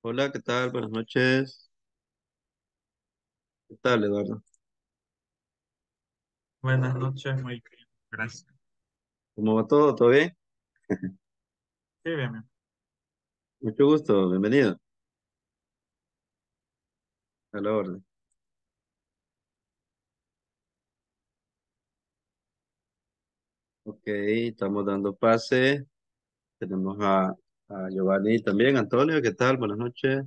Hola, ¿qué tal? Buenas noches. ¿Qué tal, Eduardo? Buenas noches, muy bien, gracias. ¿Cómo va todo? ¿Todo bien? Sí, bien, bien. Mucho gusto, bienvenido. A la orden. Ok, estamos dando pase. Tenemos a Giovanni también. Antonio, ¿qué tal? Buenas noches.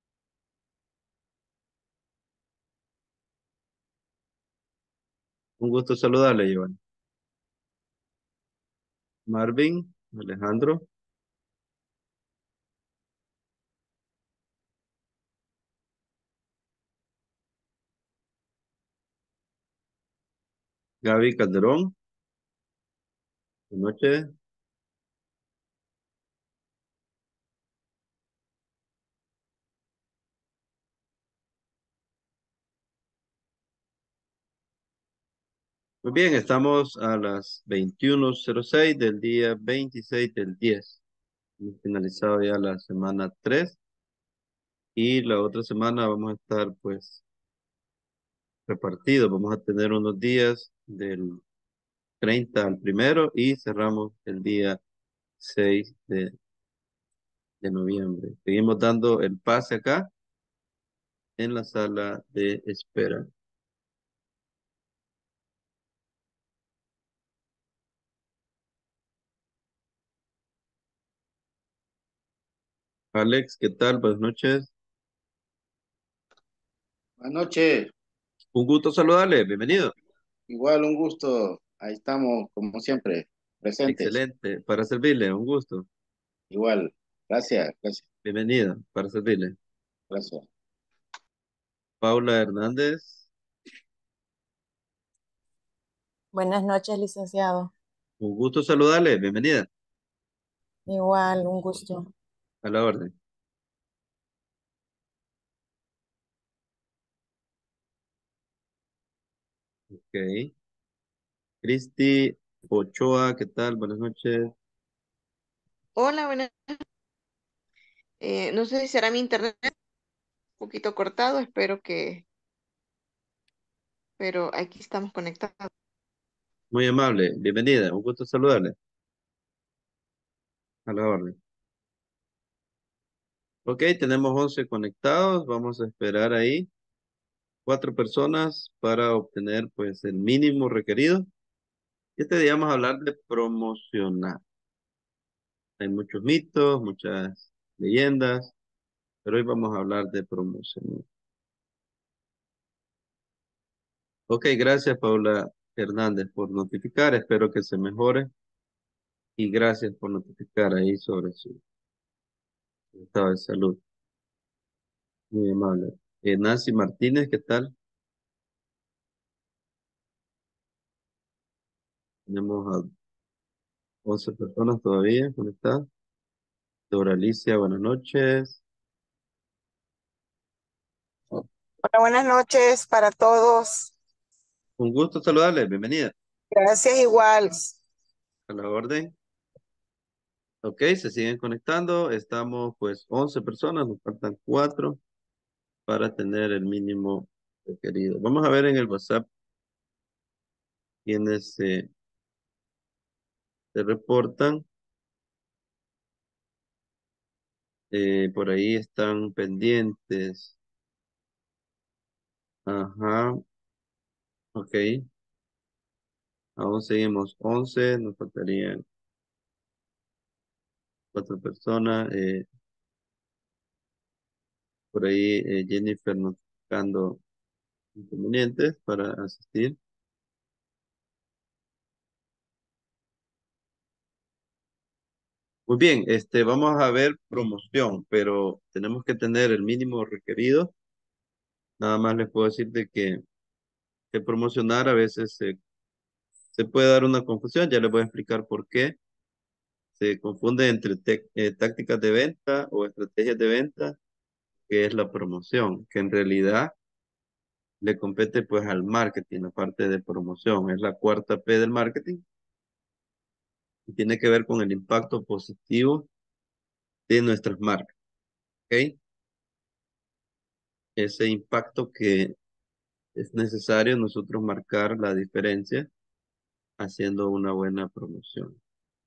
Un gusto saludarle, Giovanni. Marvin, Alejandro, Gaby Calderón. Buenas noches. Muy bien, estamos a las 21:06 del día 26 del 10. Hemos finalizado ya la semana 3 y la otra semana vamos a estar pues repartidos. Vamos a tener unos días del 30 al primero y cerramos el día 6 de noviembre. Seguimos dando el pase acá en la sala de espera. Alex, ¿qué tal? Buenas noches. Buenas noches, Un gusto saludarle. Bienvenido. igual un gusto. Ahí estamos, como siempre, presentes. Excelente. Para servirle. Un gusto. Igual, gracias, gracias, Bienvenida. Para servirle. gracias. Paula Hernández. Buenas noches, licenciado. Un gusto saludarle. Bienvenida. Igual, un gusto. A la orden. Ok. Cristi Ochoa, ¿qué tal? Buenas noches. Hola, buenas. No sé si será mi internet un poquito cortado, pero aquí estamos conectados. Muy amable. Bienvenida. Un gusto saludarle. A la orden. Ok, tenemos 11 conectados. Vamos a esperar ahí 4 personas para obtener pues el mínimo requerido. Este día vamos a hablar de promocionar. Hay muchos mitos, muchas leyendas, pero hoy vamos a hablar de promocionar. Ok, gracias Paula Hernández por notificar. Espero que se mejore y gracias por notificar ahí sobre su estado de salud. Muy amable. Nancy Martínez, ¿qué tal? Tenemos a 11 personas todavía conectadas. Dora Alicia, buenas noches. Hola, buenas noches para todos. Un gusto saludarles, bienvenida Gracias igual. a la orden. Ok, se siguen conectando. Estamos pues 11 personas, nos faltan 4 para tener el mínimo requerido. Vamos a ver en el WhatsApp quienes se reportan. Por ahí están pendientes. Ajá, ok. Aún seguimos 11, nos faltarían 4 personas. Por ahí Jennifer notificando inconvenientes para asistir. Muy bien, vamos a ver promoción, pero tenemos que tener el mínimo requerido. Nada más les puedo decir de que promocionar a veces se puede dar una confusión. Ya les voy a explicar por qué. Se confunde entre tácticas de venta o estrategias de venta, que es la promoción, que en realidad le compete pues al marketing, la parte de promoción. Es la cuarta P del marketing y tiene que ver con el impacto positivo de nuestras marcas. ¿Ok? ese impacto que es necesario nosotros marcar la diferencia haciendo una buena promoción.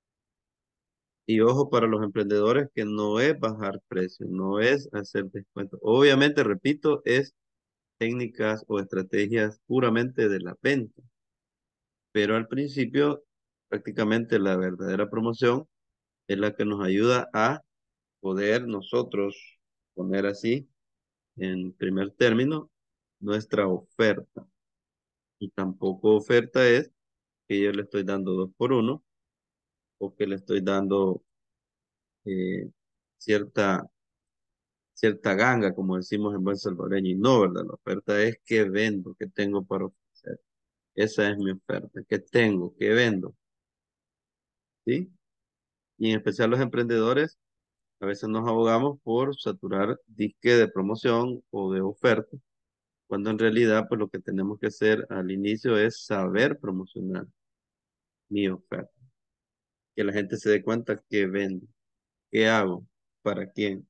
Y ojo para los emprendedores que no es bajar precios, no es hacer descuentos. Obviamente, repito, es técnicas o estrategias puramente de la venta. Pero al principio, prácticamente la verdadera promoción es la que nos ayuda a poder nosotros poner así, en primer término, nuestra oferta. Y tampoco oferta es que yo le estoy dando 2 por 1 o que le estoy dando eh, cierta, cierta ganga, como decimos en buen salvadoreño. Y no, ¿verdad? La oferta es qué vendo, qué tengo para ofrecer. Esa es mi oferta. ¿Qué tengo? ¿Qué vendo? ¿Sí? Y en especial los emprendedores, a veces nos abogamos por saturar disque de promoción o de oferta, cuando en realidad pues lo que tenemos que hacer al inicio es saber promocionar mi oferta. Que la gente se dé cuenta qué vendo, qué hago, para quién.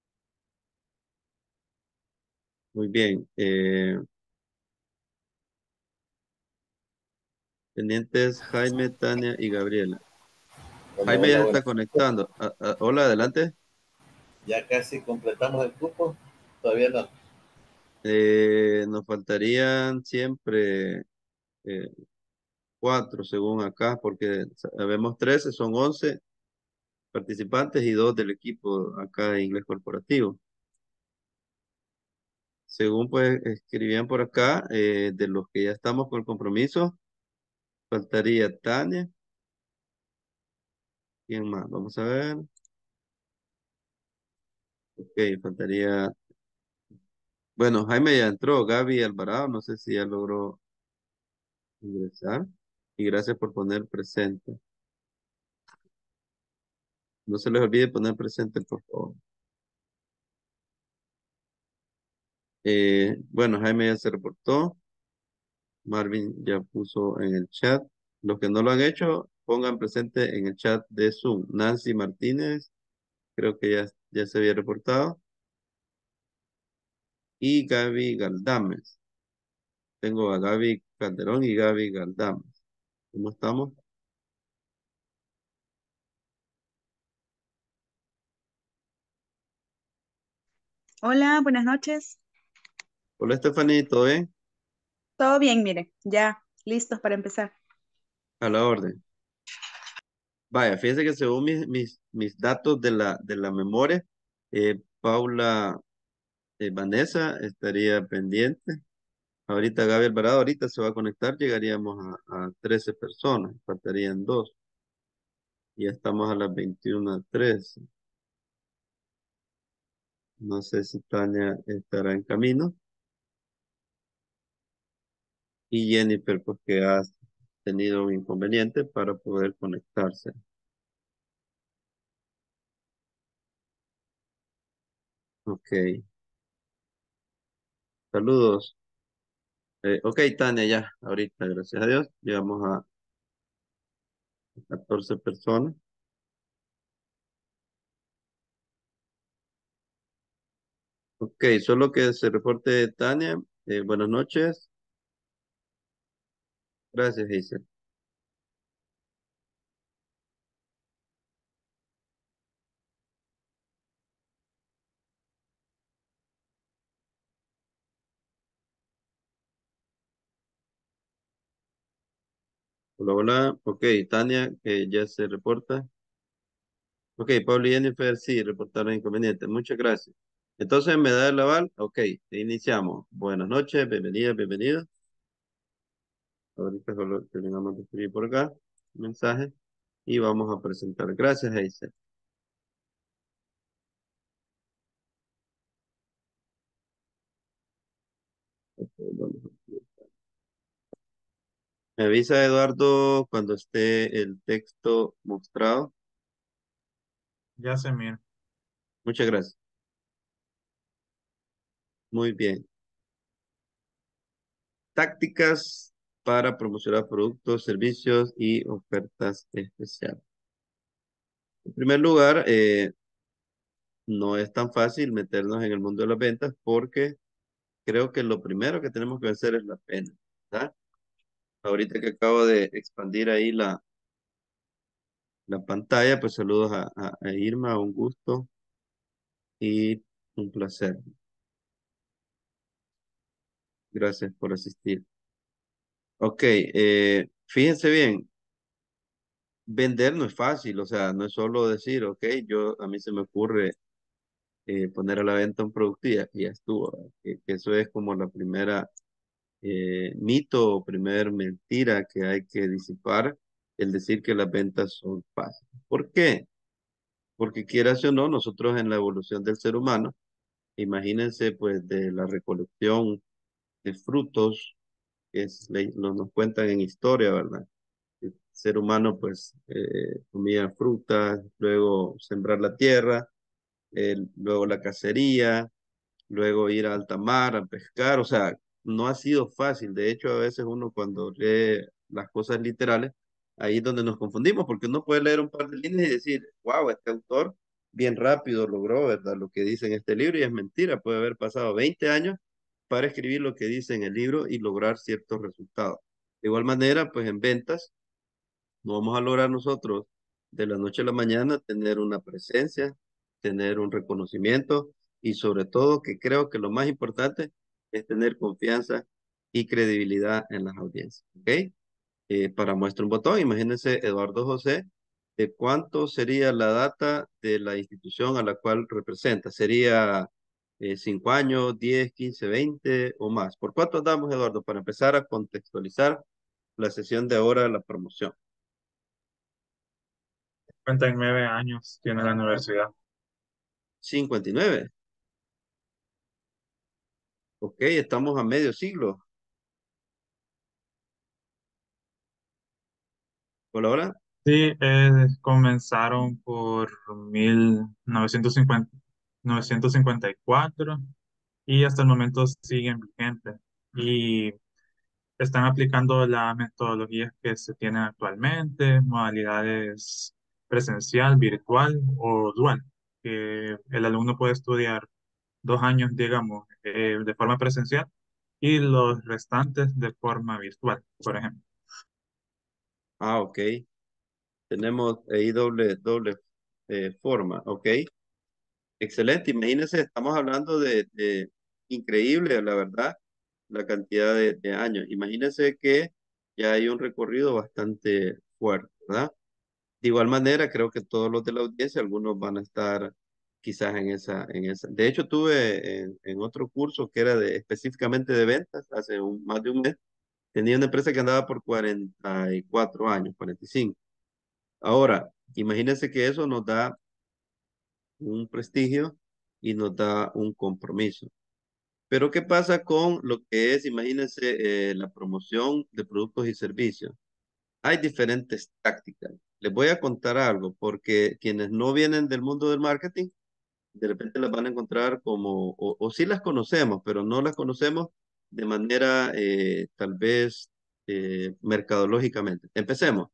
Muy bien. Pendientes Jaime, Tania y Gabriela. Hola, Jaime ya hola, se buenas está noches. conectando. Hola, adelante. Ya casi completamos el cupo. Todavía no. Nos faltarían siempre 4 según acá, porque sabemos 13, son 11 participantes y 2 del equipo acá de inglés corporativo. Según pues escribían por acá, de los que ya estamos con el compromiso, faltaría Tania. ¿Quién más? Vamos a ver. Ok, faltaría. Bueno, Jaime ya entró, Gaby Alvarado, no sé si ya logró ingresar. Y gracias por poner presente. No se les olvide poner presente, por favor. Bueno, Jaime ya se reportó. Marvin ya puso en el chat. Los que no lo han hecho, pongan presente en el chat de Zoom. Nancy Martínez, creo que ya se había reportado. Y Gaby Galdames. Tengo a Gaby Calderón y Gaby Galdames. ¿Cómo estamos? Hola, buenas noches. Hola, Estefanía, ¿todo bien? Todo bien, mire, ya listos para empezar. A la orden. Vaya, fíjense que según mis datos de la memoria, Paula Vanessa estaría pendiente. Ahorita Gaby Alvarado, ahorita se va a conectar, llegaríamos a 13 personas, faltarían 2. Ya estamos a las 21:13. No sé si Tania estará en camino. Y Jennifer, porque ha tenido un inconveniente para poder conectarse. Ok, saludos. Ok, Tania, ya, ahorita, gracias a Dios, llegamos a 14 personas. Ok, solo que se reporte Tania. Buenas noches. Gracias, Hazel. Hola, hola. Ok, Tania, ya se reporta. Ok, Pablo y Jennifer, sí, reportaron inconveniente. Muchas gracias. Entonces, ¿me da el aval? Ok, iniciamos. Buenas noches, bienvenidas, bienvenidos. Ahorita solo terminamos de escribir por acá mensaje y vamos a presentar. Gracias, Hazel. Ok, me avisa Eduardo cuando esté el texto mostrado. Ya se mira. Muchas gracias. Muy bien. Tácticas para promocionar productos, servicios y ofertas especiales. En primer lugar, no es tan fácil meternos en el mundo de las ventas porque creo que lo primero que tenemos que hacer es la pena, ¿verdad? Ahorita que acabo de expandir ahí la pantalla, pues saludos a Irma, un gusto y un placer. Gracias por asistir. Ok, fíjense bien, vender no es fácil, o sea, no es solo decir, ok, a mí se me ocurre poner a la venta un producto y ya estuvo, ¿verdad? Que eso es como la primera mito o primer mentira que hay que disipar, el decir que las ventas son fáciles. ¿Por qué? Porque quieras o no, nosotros en la evolución del ser humano, imagínense pues de la recolección de frutos, que nos cuentan en historia, ¿verdad? El ser humano pues comía frutas, luego sembrar la tierra, luego la cacería, luego ir a alta mar a pescar, o sea, no ha sido fácil. De hecho, a veces uno cuando lee las cosas literales, ahí es donde nos confundimos, porque uno puede leer un par de líneas y decir, wow, este autor bien rápido logró, ¿verdad? Lo que dice en este libro y es mentira, puede haber pasado 20 años para escribir lo que dice en el libro y lograr ciertos resultados. De igual manera, pues en ventas, no vamos a lograr nosotros de la noche a la mañana tener una presencia, tener un reconocimiento y sobre todo que creo que lo más importante es tener confianza y credibilidad en las audiencias. ¿Ok? Para muestra un botón, imagínense Eduardo José, ¿de cuánto sería la data de la institución a la cual representa? ¿Sería 5 años, 10, 15, 20 o más? ¿Por cuánto damos, Eduardo, para empezar a contextualizar la sesión de ahora de la promoción? 59 años tiene la universidad. 59. Ok, estamos a medio siglo. ¿Por ahora? Sí, comenzaron por 1954 y hasta el momento siguen vigentes y están aplicando las metodologías que se tienen actualmente, modalidades presencial, virtual o dual, que el alumno puede estudiar 2 años, digamos, de forma presencial y los restantes de forma virtual, por ejemplo. Ah, ok. Tenemos ahí doble forma, ok. Excelente. Imagínense, estamos hablando de increíble, la verdad, la cantidad de años. Imagínense que ya hay un recorrido bastante fuerte, ¿verdad? De igual manera, creo que todos los de la audiencia, algunos van a estar quizás en esa. De hecho, tuve en otro curso que era específicamente de ventas, hace más de un mes, tenía una empresa que andaba por 44 años, 45. Ahora, imagínense que eso nos da un prestigio y nos da un compromiso. Pero ¿qué pasa con lo que es, imagínense, la promoción de productos y servicios? Hay diferentes tácticas. Les voy a contar algo, porque quienes no vienen del mundo del marketing, de repente las van a encontrar como, o sí las conocemos, pero no las conocemos de manera tal vez mercadológicamente. Empecemos.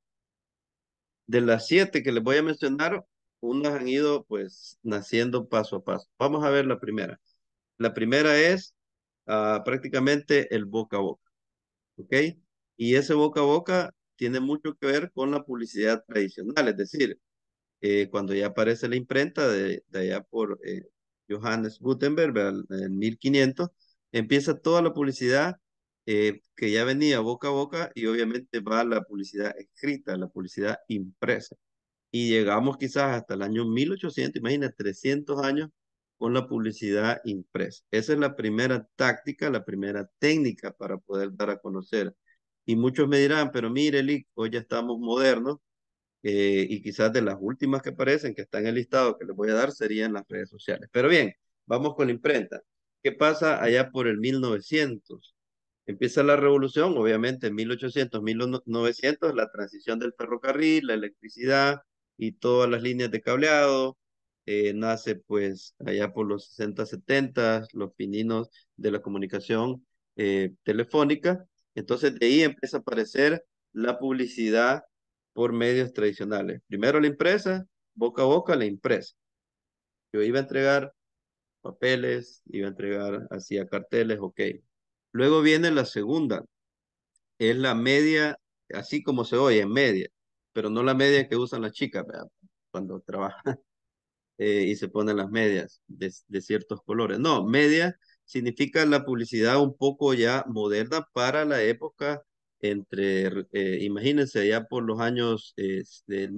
De las 7 que les voy a mencionar, unas han ido pues naciendo paso a paso. Vamos a ver la primera. La primera es prácticamente el boca a boca, ¿ok? Y ese boca a boca tiene mucho que ver con la publicidad tradicional, es decir, cuando ya aparece la imprenta de allá por Johannes Gutenberg, ¿verdad? En 1500, empieza toda la publicidad que ya venía boca a boca y obviamente va la publicidad escrita, la publicidad impresa. Y llegamos quizás hasta el año 1800, imagina, 300 años con la publicidad impresa. Esa es la primera táctica, la primera técnica para poder dar a conocer. Y muchos me dirán, pero mire, Lick, hoy ya estamos modernos y quizás de las últimas que aparecen, que están en el listado que les voy a dar, serían las redes sociales. Pero bien, vamos con la imprenta. ¿Qué pasa allá por el 1900? Empieza la revolución, obviamente en 1800, 1900, la transición del ferrocarril, la electricidad y todas las líneas de cableado. Nace pues allá por los 60, 70, los pininos de la comunicación telefónica. Entonces de ahí empieza a aparecer la publicidad por medios tradicionales. Primero la impresa, boca a boca la impresa. Yo iba a entregar papeles, iba a entregar, hacía carteles, ok. Luego viene la segunda, es la media, así como se oye, media, pero no la media que usan las chicas, ¿verdad? Cuando trabajan y se ponen las medias de ciertos colores. No, media significa la publicidad un poco ya moderna para la época entre, imagínense, ya por los años de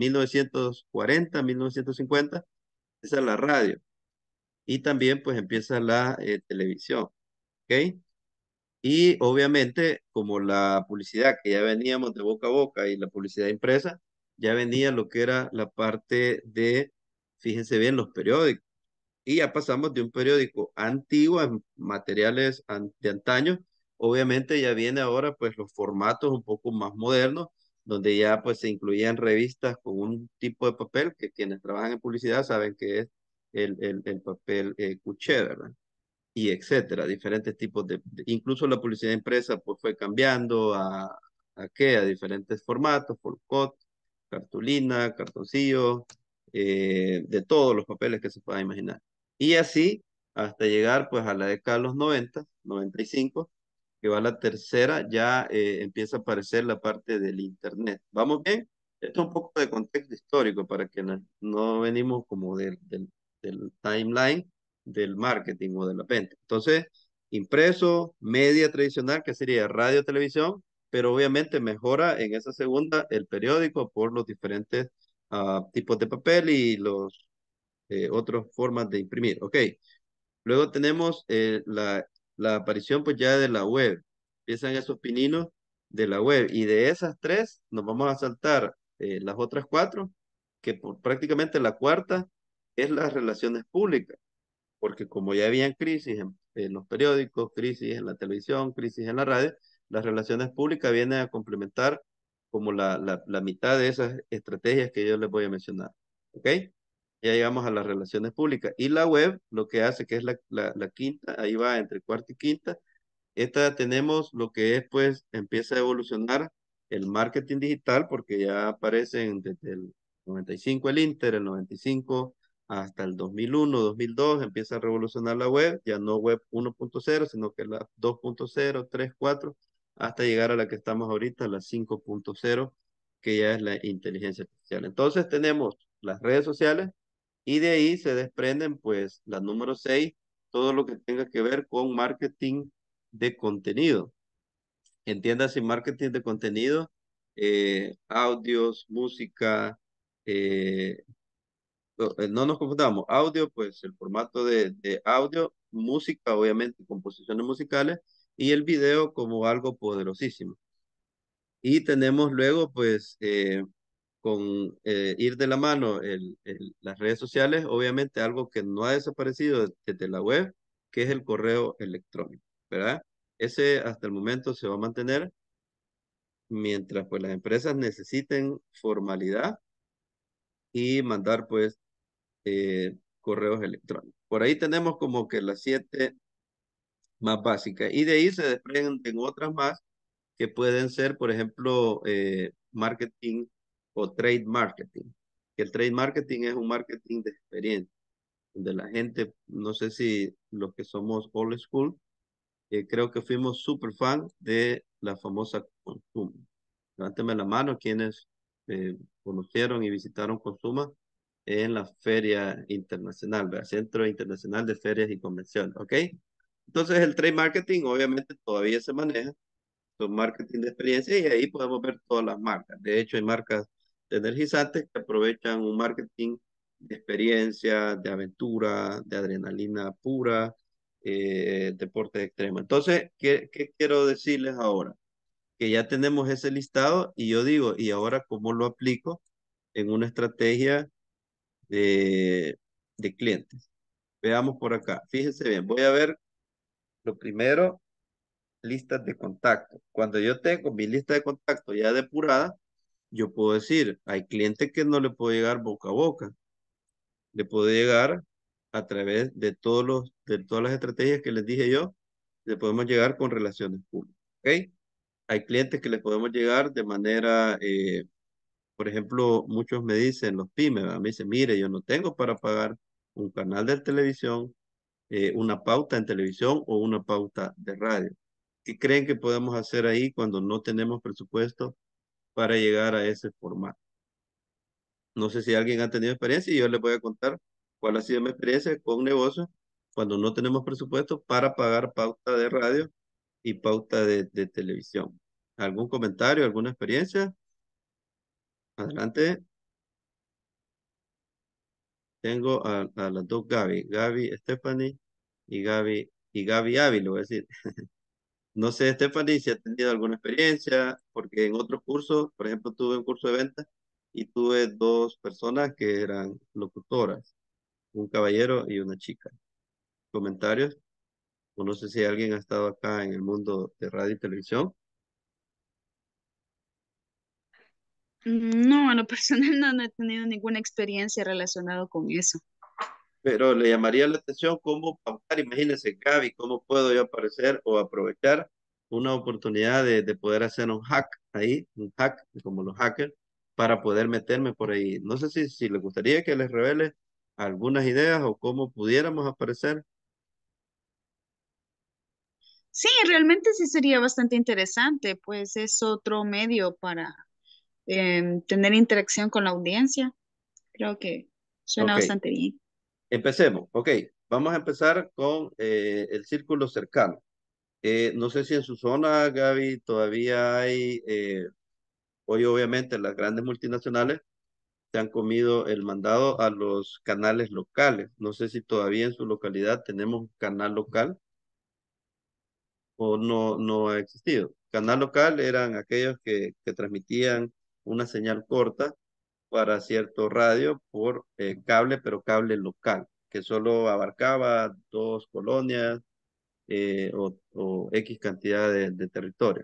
1940, 1950, esa es la radio. Y también pues empieza la televisión, ¿ok? Y obviamente, como la publicidad que ya veníamos de boca a boca y la publicidad impresa, ya venía lo que era la parte de, fíjense bien, los periódicos. Y ya pasamos de un periódico antiguo a materiales de antaño. Obviamente ya viene ahora pues los formatos un poco más modernos, donde ya pues se incluían revistas con un tipo de papel que quienes trabajan en publicidad saben que es el papel cuché, ¿verdad? Y etcétera, diferentes tipos incluso la publicidad impresa pues fue cambiando ¿a qué? A diferentes formatos, folcot, cartulina, cartoncillo, de todos los papeles que se pueda imaginar. Y así hasta llegar pues a la década de los 90, 95, que va la tercera, ya empieza a aparecer la parte del internet. ¿Vamos bien? Esto es un poco de contexto histórico para que no venimos como del timeline del marketing o de la venta. Entonces, impreso, media tradicional, que sería radio, televisión, pero obviamente mejora en esa segunda el periódico por los diferentes tipos de papel y los otras formas de imprimir. Ok, luego tenemos la aparición pues ya de la web. Empiezan esos pininos de la web y de esas tres nos vamos a saltar las otras cuatro, que prácticamente la cuarta es las relaciones públicas porque como ya habían crisis en los periódicos, crisis en la televisión, crisis en la radio, las relaciones públicas vienen a complementar como la mitad de esas estrategias que yo les voy a mencionar. ¿Ok? Ya llegamos a las relaciones públicas. Y la web, lo que hace, que es la quinta, ahí va entre cuarta y quinta, esta tenemos lo que es, pues, empieza a evolucionar el marketing digital porque ya aparecen desde el 95 el Inter, el 95 hasta el 2001, 2002, empieza a revolucionar la web, ya no web 1.0, sino que la 2.0, 3, 4, hasta llegar a la que estamos ahorita, la 5.0, que ya es la inteligencia artificial. Entonces tenemos las redes sociales y de ahí se desprenden, pues, la número 6, todo lo que tenga que ver con marketing de contenido. Entiéndase marketing de contenido, audios, música, eh, no nos confundamos, audio, pues el formato de audio, música, obviamente, composiciones musicales, y el video como algo poderosísimo. Y tenemos luego, pues, con ir de la mano las redes sociales, obviamente algo que no ha desaparecido desde la web, que es el correo electrónico, ¿verdad? Ese hasta el momento se va a mantener mientras pues las empresas necesiten formalidad y mandar pues correos electrónicos. Por ahí tenemos como que las 7 más básicas y de ahí se desprenden otras más que pueden ser, por ejemplo, marketing o trade marketing. Que el trade marketing es un marketing de experiencia, donde la gente, no sé si los que somos old school, creo que fuimos súper fan de la famosa Consuma. Levánteme la mano quienes conocieron y visitaron Consuma en la Feria Internacional, ¿verdad? Centro Internacional de Ferias y Convenciones, ¿ok? Entonces el trade marketing obviamente todavía se maneja, son marketing de experiencia y ahí podemos ver todas las marcas. De hecho, hay marcas de energizantes que aprovechan un marketing de experiencia, de aventura, de adrenalina pura, deporte extremo. Entonces, ¿qué quiero decirles ahora? Que ya tenemos ese listado y yo digo, ¿y ahora cómo lo aplico en una estrategia de, de clientes? Veamos por acá. Fíjense bien, voy a ver lo primero listas de contacto. Cuando yo tengo mi lista de contacto ya depurada, yo puedo decir, hay clientes que no le puedo llegar boca a boca, le puedo llegar a través de todas las estrategias que les dije yo, le podemos llegar con relaciones públicas, ¿ok? Hay clientes que les podemos llegar de manera, por ejemplo, muchos me dicen, los pymes, ¿verdad? Me dicen, mire, yo no tengo para pagar un canal de televisión, una pauta en televisión o una pauta de radio. ¿Qué creen que podemos hacer ahí cuando no tenemos presupuesto para llegar a ese formato? No sé si alguien ha tenido experiencia y yo les voy a contar cuál ha sido mi experiencia con negocios cuando no tenemos presupuesto para pagar pauta de radio y pauta de televisión. ¿Algún comentario, alguna experiencia? Adelante. Tengo a las dos Gaby, Gaby Stephanie y Gaby Avi, le voy a decir. No sé, Stephanie, si ha tenido alguna experiencia, porque en otros cursos, por ejemplo, tuve un curso de ventas y tuve dos personas que eran locutoras, un caballero y una chica. ¿Comentarios? O no sé si alguien ha estado acá en el mundo de radio y televisión. No, a lo personal no he tenido ninguna experiencia relacionada con eso. Pero le llamaría la atención cómo pautar, imagínense, Gaby, cómo puedo yo aparecer o aprovechar una oportunidad de poder hacer un hack ahí, un hack, como los hackers, para poder meterme por ahí. No sé si les gustaría que les revele algunas ideas o cómo pudiéramos aparecer. Sí, realmente sí sería bastante interesante, pues es otro medio para tener interacción con la audiencia. Creo que suena Ok, bastante bien. empecemos. Ok, vamos a empezar con el círculo cercano. No sé si en su zona, Gaby, todavía hay, hoy obviamente las grandes multinacionales se han comido el mandado a los canales locales. No sé si todavía en su localidad tenemos un canal local o no ha existido. Canal local eran aquellos que transmitían una señal corta para cierto radio por cable, pero cable local, que solo abarcaba dos colonias o X cantidad de territorio.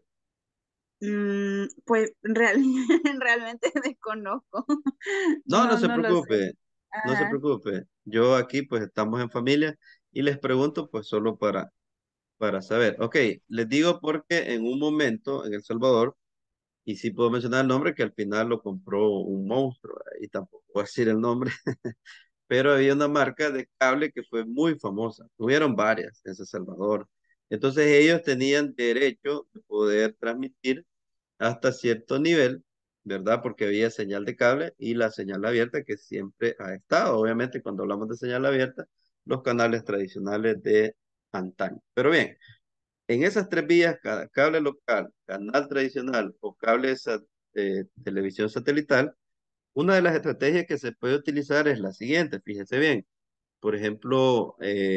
Pues realmente desconozco. No, no se No lo sé. preocupe, no se Ajá. preocupe. Yo aquí pues estamos en familia y les pregunto pues solo para saber. Ok, les digo porque en un momento en El Salvador, y sí puedo mencionar el nombre, que al final lo compró un monstruo, y tampoco voy a decir el nombre, pero había una marca de cable que fue muy famosa. Tuvieron varias en El Salvador. Entonces ellos tenían derecho de poder transmitir hasta cierto nivel, ¿verdad? Porque había señal de cable y la señal abierta que siempre ha estado. Obviamente, cuando hablamos de señal abierta, los canales tradicionales de antaño. Pero bien, en esas tres vías, cable local, canal tradicional o cable televisión satelital, una de las estrategias que se puede utilizar es la siguiente, fíjese bien. Por ejemplo,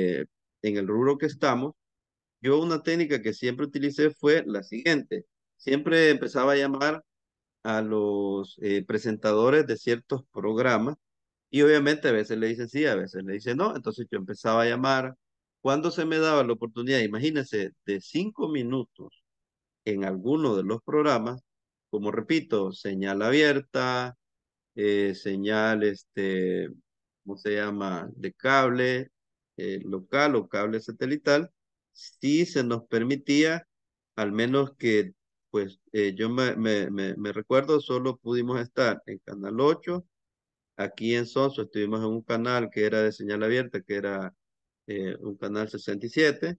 en el rubro que estamos, yo una técnica que siempre utilicé fue la siguiente. Siempre empezaba a llamar a los presentadores de ciertos programas y obviamente a veces le dicen sí, a veces le dicen no. Entonces yo empezaba a llamar. Cuando se me daba la oportunidad, imagínense, de 5 minutos en alguno de los programas, como repito, señal abierta, señal, ¿cómo se llama? De cable local o cable satelital, sí se nos permitía, al menos que, pues yo me recuerdo, solo pudimos estar en Canal 8, aquí en Sonso estuvimos en un canal que era de señal abierta, que era un canal 67,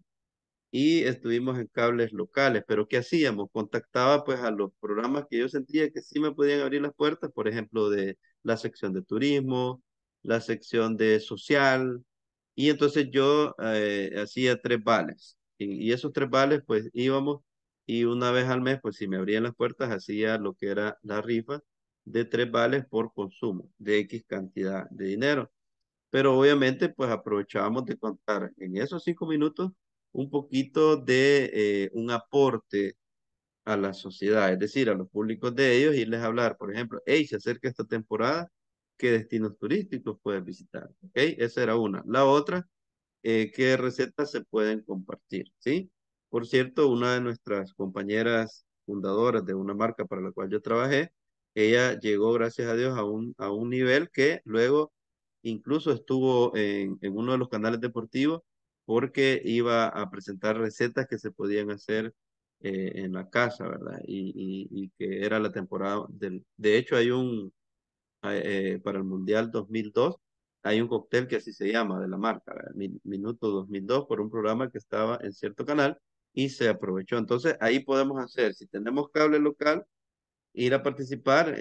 y estuvimos en cables locales, pero ¿qué hacíamos? Contactaba pues a los programas que yo sentía que sí me podían abrir las puertas, por ejemplo, de la sección de turismo, la sección de social, y entonces yo hacía 3 vales, y esos 3 vales pues íbamos, y una vez al mes pues si me abrían las puertas hacía lo que era la rifa de 3 vales por consumo de X cantidad de dinero. Pero obviamente pues aprovechábamos de contar en esos 5 minutos un poquito de un aporte a la sociedad, es decir, a los públicos de ellos, irles a hablar, por ejemplo, hey, se acerca esta temporada, ¿qué destinos turísticos puedes visitar? ¿Ok? Esa era una. La otra, qué recetas se pueden compartir, ¿sí? Por cierto, una de nuestras compañeras fundadoras de una marca para la cual yo trabajé, ella llegó, gracias a Dios, a un nivel que luego incluso estuvo en uno de los canales deportivos porque iba a presentar recetas que se podían hacer en la casa, ¿verdad? Y que era la temporada de hecho, hay para el Mundial 2002 hay un cóctel que así se llama de la marca, ¿verdad? Minuto 2002 por un programa que estaba en cierto canal y se aprovechó. Entonces ahí podemos hacer, si tenemos cable local, ir a participar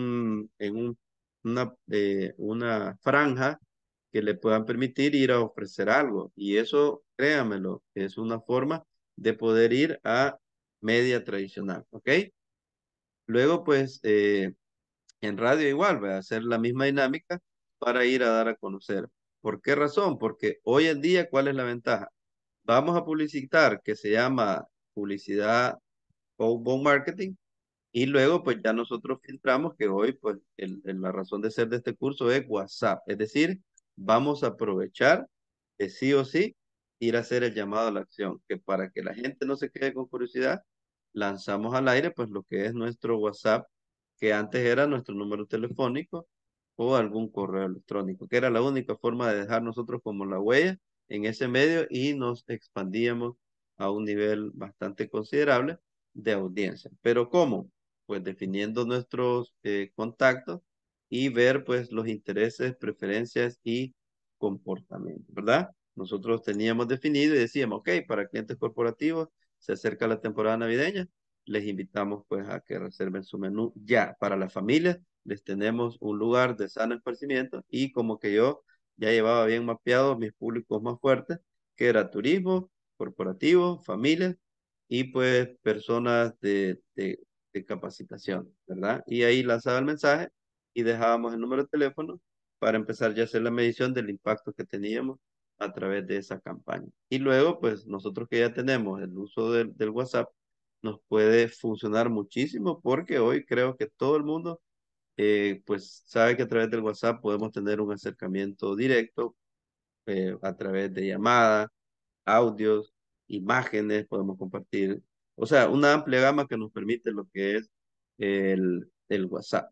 una franja que le puedan permitir ir a ofrecer algo. Y eso, créamelo, es una forma de poder ir a media tradicional, ¿ok? Luego, pues, en radio igual, va a hacer la misma dinámica para ir a dar a conocer. ¿Por qué razón? Porque hoy en día, ¿cuál es la ventaja? Vamos a publicitar, que se llama publicidad outbound marketing, y luego, pues ya nosotros filtramos que hoy, pues, la razón de ser de este curso es WhatsApp. Es decir, vamos a aprovechar de sí o sí ir a hacer el llamado a la acción, que para que la gente no se quede con curiosidad, lanzamos al aire, pues, lo que es nuestro WhatsApp, que antes era nuestro número telefónico o algún correo electrónico, que era la única forma de dejar nosotros como la huella en ese medio y nos expandíamos a un nivel bastante considerable de audiencia. Pero ¿cómo? Pues definiendo nuestros contactos y ver pues los intereses, preferencias y comportamientos, ¿verdad? Nosotros teníamos definido y decíamos, ok, para clientes corporativos se acerca la temporada navideña, les invitamos pues a que reserven su menú ya. Para las familias les tenemos un lugar de sano esparcimiento y como que yo ya llevaba bien mapeado mis públicos más fuertes, que era turismo, corporativo, familias y pues personas de capacitación, ¿verdad? Y ahí lanzaba el mensaje y dejábamos el número de teléfono para empezar ya a hacer la medición del impacto que teníamos a través de esa campaña. Y luego, pues nosotros que ya tenemos el uso del WhatsApp, nos puede funcionar muchísimo porque hoy creo que todo el mundo, pues sabe que a través del WhatsApp podemos tener un acercamiento directo a través de llamadas, audios, imágenes, podemos compartir, o sea, una amplia gama que nos permite lo que es el WhatsApp.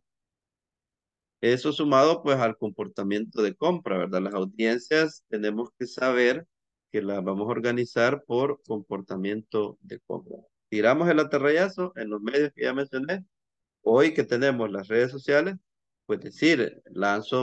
Eso sumado pues al comportamiento de compra, ¿verdad? Las audiencias tenemos que saber que las vamos a organizar por comportamiento de compra. Tiramos el aterrizazo en los medios que ya mencioné. Hoy que tenemos las redes sociales, pues decir, lanzo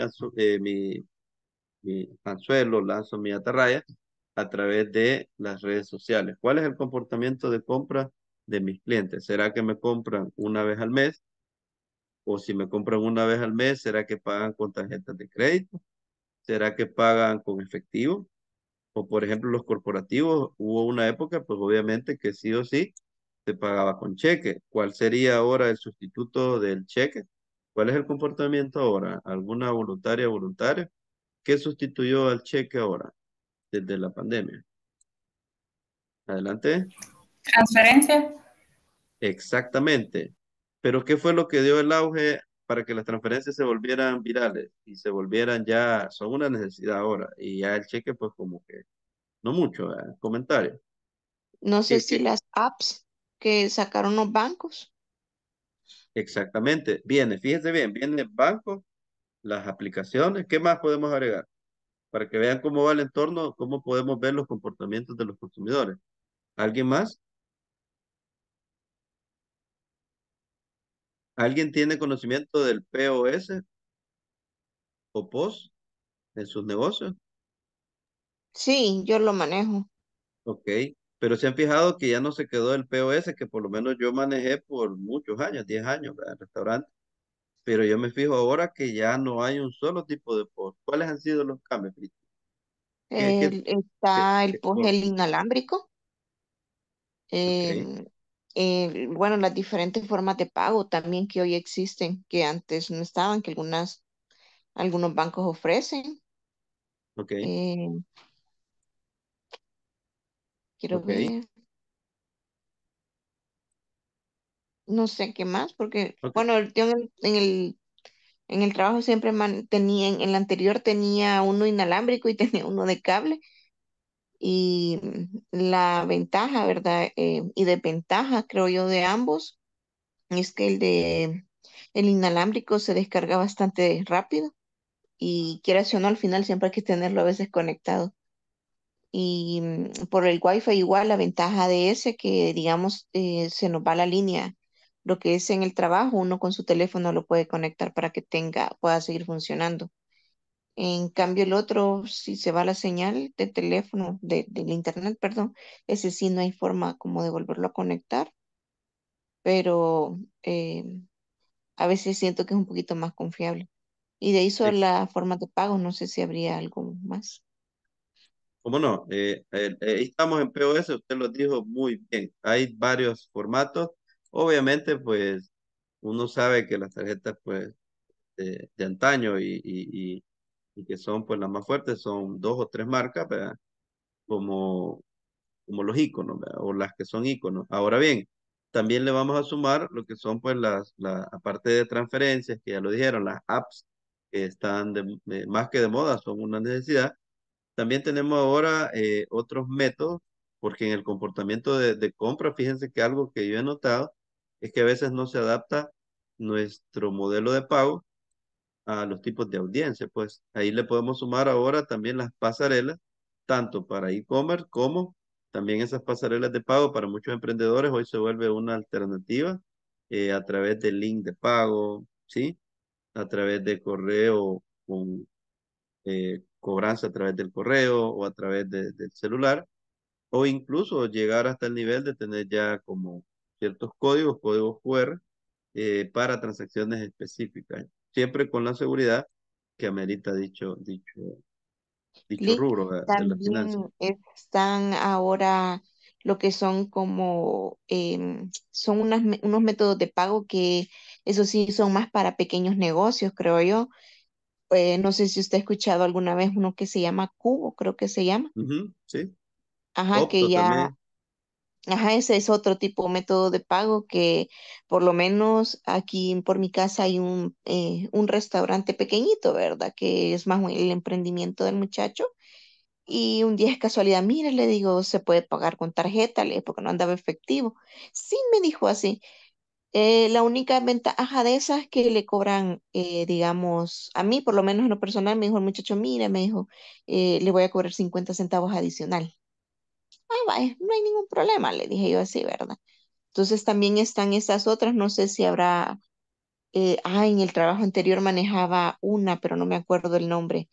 mi anzuelo, lanzo mi atarraya a través de las redes sociales. ¿Cuál es el comportamiento de compra de mis clientes? ¿Será que me compran una vez al mes? O si me compran una vez al mes, ¿será que pagan con tarjetas de crédito? ¿Será que pagan con efectivo? O por ejemplo, los corporativos, hubo una época, pues obviamente que sí o sí se pagaba con cheque. ¿Cuál sería ahora el sustituto del cheque? ¿Cuál es el comportamiento ahora? ¿Alguna voluntaria o voluntario? ¿Qué sustituyó al cheque ahora desde la pandemia? Adelante. Transferencia. Exactamente. Pero ¿qué fue lo que dio el auge para que las transferencias se volvieran virales y se volvieran ya, son una necesidad ahora? Y ya el cheque, pues como que, no mucho, comentario. No sé ¿Qué, si qué? las apps que sacaron los bancos. Exactamente. Viene, fíjese bien, viene el banco, las aplicaciones, ¿qué más podemos agregar? Para que vean cómo va el entorno, cómo podemos ver los comportamientos de los consumidores. ¿Alguien más? ¿Alguien tiene conocimiento del POS o POS en sus negocios? Sí, yo lo manejo. Ok, pero se han fijado que ya no se quedó el POS, que por lo menos yo manejé por muchos años, 10 años, ¿verdad? En restaurante, pero yo me fijo ahora que ya no hay un solo tipo de POS. ¿Cuáles han sido los cambios, Cristian? ¿Qué, qué, Está el pues, por? el inalámbrico. Ok, em, bueno, las diferentes formas de pago también que hoy existen, que antes no estaban, que algunos bancos ofrecen. ok, Eh, quiero ok, ver, no sé qué más, porque, ok, bueno, yo en el trabajo siempre tenía, en el anterior tenía uno inalámbrico y tenía uno de cable. Y la ventaja, ¿verdad? Y desventaja, creo yo, de ambos es que el inalámbrico se descarga bastante rápido y quieras o no, al final siempre hay que tenerlo a veces conectado. Y por el Wi-Fi igual, la ventaja de ese que, digamos, se nos va la línea. Lo que es en el trabajo, uno con su teléfono lo puede conectar para que pueda seguir funcionando. En cambio, el otro, si se va la señal de teléfono, del internet, perdón, ese sí no hay forma como de volverlo a conectar, pero a veces siento que es un poquito más confiable. Y de ahí son Ex- las formas de pago, no sé si habría algo más. ¿Cómo no? Ahí estamos en POS, usted lo dijo muy bien. Hay varios formatos. Obviamente, pues uno sabe que las tarjetas pues de antaño y que son pues las más fuertes son dos o tres marcas, ¿verdad? Como, como los iconos, ¿verdad? O las que son iconos. Ahora bien, también le vamos a sumar lo que son pues aparte de transferencias, que ya lo dijeron, las apps que están más que de moda, son una necesidad. También tenemos ahora otros métodos, porque en el comportamiento de compra, fíjense que algo que yo he notado es que a veces no se adapta nuestro modelo de pago a los tipos de audiencia. Pues ahí le podemos sumar ahora también las pasarelas, tanto para e-commerce como también esas pasarelas de pago para muchos emprendedores. Hoy se vuelve una alternativa a través del link de pago, ¿sí? A través de correo con cobranza a través del correo o a través del celular, o incluso llegar hasta el nivel de tener ya como ciertos códigos QR, para transacciones específicas, siempre con la seguridad que amerita dicho Lick, rubro de la finanza. también están ahora lo que son como, son unos métodos de pago que eso sí son más para pequeños negocios, creo yo. No sé si usted ha escuchado alguna vez uno que se llama Cubo, creo que se llama. Ujú, sí, Ajá, que opto ya, también. ajá, ese es otro tipo de método de pago que por lo menos aquí por mi casa hay un restaurante pequeñito, ¿verdad? Que es más el emprendimiento del muchacho. Y un día es casualidad, mire, le digo, se puede pagar con tarjeta, le, porque no andaba efectivo. Sí, me dijo así. La única ventaja de esas es que le cobran, digamos, a mí, por lo menos en lo personal, me dijo el muchacho, mire, me dijo, le voy a cobrar 50 centavos adicional. Ah, vaya, no hay ningún problema, le dije yo así, ¿verdad? Entonces también están estas otras, no sé si habrá, en el trabajo anterior manejaba una, pero no me acuerdo el nombre,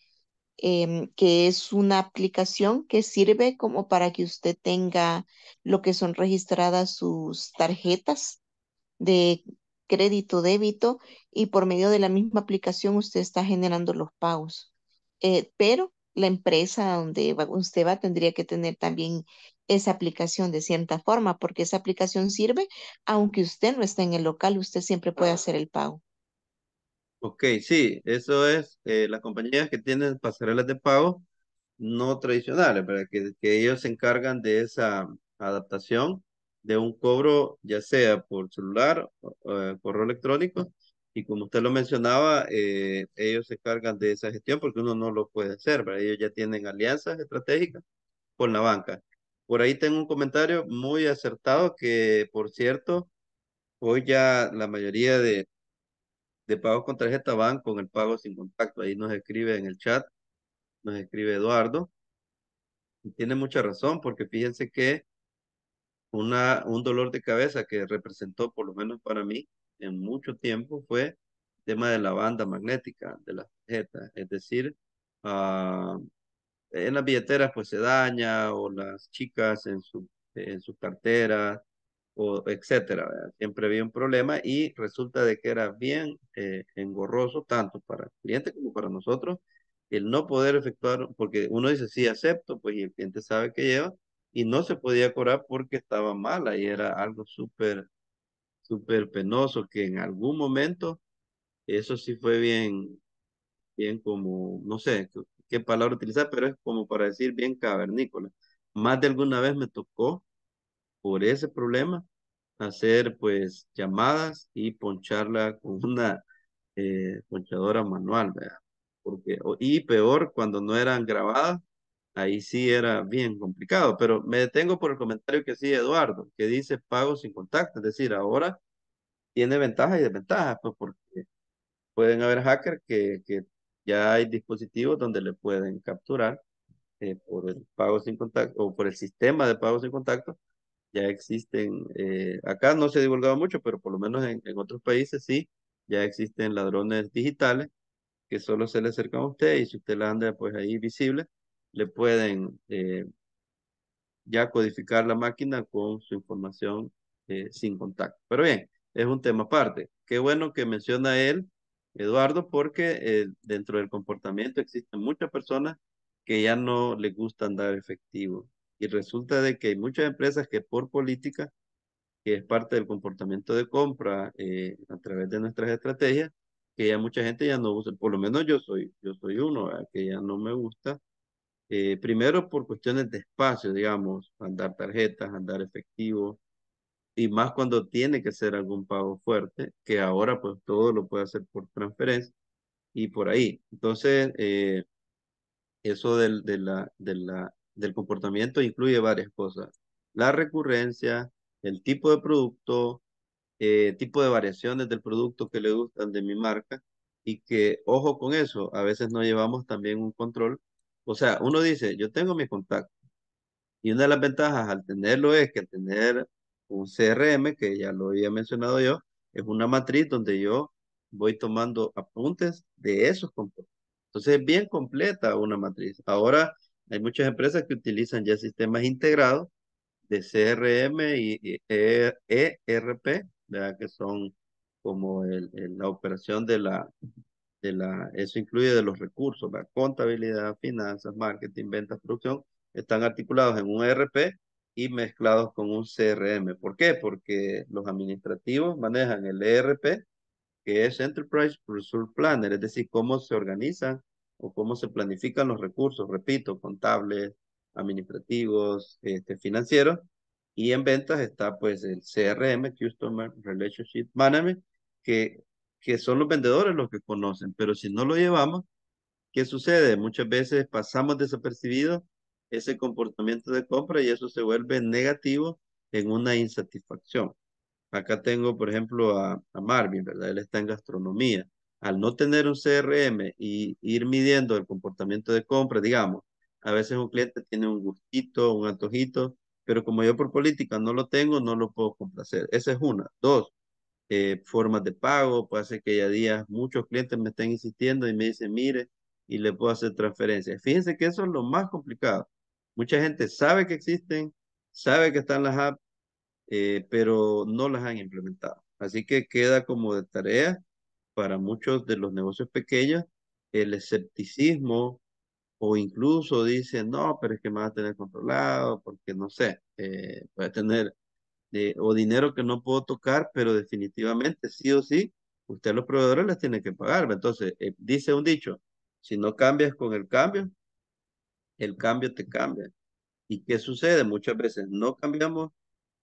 que es una aplicación que sirve como para que usted tenga lo que son registradas sus tarjetas de crédito, débito, y por medio de la misma aplicación usted está generando los pagos. Pero la empresa donde usted va tendría que tener también esa aplicación de cierta forma, porque esa aplicación sirve aunque usted no esté en el local, usted siempre puede hacer el pago. Ok, sí, eso es las compañías que tienen pasarelas de pago no tradicionales, ¿verdad? Que ellos se encargan de esa adaptación de un cobro, ya sea por celular o correo electrónico, y como usted lo mencionaba, ellos se encargan de esa gestión porque uno no lo puede hacer, ¿verdad? Ellos ya tienen alianzas estratégicas con la banca. Por ahí tengo un comentario muy acertado que, por cierto, hoy ya la mayoría de pagos con tarjeta van con el pago sin contacto. Ahí nos escribe en el chat, nos escribe Eduardo. Y tiene mucha razón, porque fíjense que un dolor de cabeza que representó, por lo menos para mí, en mucho tiempo fue el tema de la banda magnética de las tarjetas. Es decir, ah, en las billeteras pues se daña, o las chicas en sus carteras, o etcétera, ¿verdad? Siempre había un problema y resulta de que era bien engorroso tanto para el cliente como para nosotros el no poder efectuar, porque uno dice sí acepto, pues y el cliente sabe que lleva, y no se podía cobrar porque estaba mala y era algo súper penoso que en algún momento, eso sí fue bien como, no sé qué palabra utilizar, pero es como para decir bien cavernícola. Más de alguna vez me tocó por ese problema hacer pues llamadas y poncharla con una ponchadora manual, ¿verdad? Y peor cuando no eran grabadas, ahí sí era bien complicado, pero me detengo por el comentario que hacía Eduardo, que dice pago sin contacto, es decir, ahora tiene ventajas y desventajas, pues porque pueden haber hackers que ya hay dispositivos donde le pueden capturar por el pago sin contacto o por el sistema de pago sin contacto. Ya existen, acá no se ha divulgado mucho, pero por lo menos en otros países sí, ya existen ladrones digitales que solo se le acercan a usted y si usted la anda pues ahí visible, le pueden ya codificar la máquina con su información sin contacto. Pero bien, es un tema aparte. Qué bueno que menciona él, Eduardo, porque dentro del comportamiento existen muchas personas que ya no les gusta andar efectivo. Y resulta de que hay muchas empresas que por política, que es parte del comportamiento de compra a través de nuestras estrategias, que ya mucha gente ya no usa, por lo menos yo soy uno, ¿verdad? Que ya no me gusta primero por cuestiones de espacio, digamos, andar tarjetas, andar efectivo, y más cuando tiene que ser algún pago fuerte, que ahora pues todo lo puede hacer por transferencia y por ahí. Entonces, eso del comportamiento incluye varias cosas. La recurrencia, el tipo de producto, tipo de variaciones del producto que le gustan de mi marca y que, ojo con eso, a veces no llevamos también un control. O sea, uno dice, yo tengo mi contacto y una de las ventajas al tenerlo es que al tener un CRM, que ya lo había mencionado yo, es una matriz donde yo voy tomando apuntes de esos componentes. Entonces es bien completa una matriz. Ahora hay muchas empresas que utilizan ya sistemas integrados de CRM y ERP, ¿verdad? Que son como la operación eso incluye de los recursos, la contabilidad, finanzas, marketing, ventas, producción, están articulados en un ERP y mezclados con un CRM. ¿Por qué? Porque los administrativos manejan el ERP, que es Enterprise Resource Planner, es decir, cómo se organizan o cómo se planifican los recursos, repito, contables, administrativos, financieros, y en ventas está pues el CRM, Customer Relationship Management, que, que son los vendedores los que conocen, pero si no lo llevamos, ¿qué sucede? Muchas veces pasamos desapercibidos ese comportamiento de compra y eso se vuelve negativo en una insatisfacción. Acá tengo, por ejemplo, a Marvin, ¿verdad? Él está en gastronomía. Al no tener un CRM y ir midiendo el comportamiento de compra, digamos, a veces un cliente tiene un gustito, un antojito, pero como yo por política no lo tengo, no lo puedo complacer. Esa es una. Dos, formas de pago. Puede ser que haya días, muchos clientes me estén insistiendo y me dicen, mire, y le puedo hacer transferencias. Fíjense que eso es lo más complicado. Mucha gente sabe que existen, sabe que están las apps, pero no las han implementado. Así que queda como de tarea para muchos de los negocios pequeños el escepticismo o incluso dicen, no, pero es que me va a tener controlado porque no sé, voy a tener o dinero que no puedo tocar, pero definitivamente sí o sí, usted a los proveedores les tiene que pagar. ¿Va? Entonces, dice un dicho, si no cambias con el cambio te cambia. ¿Y qué sucede? Muchas veces no cambiamos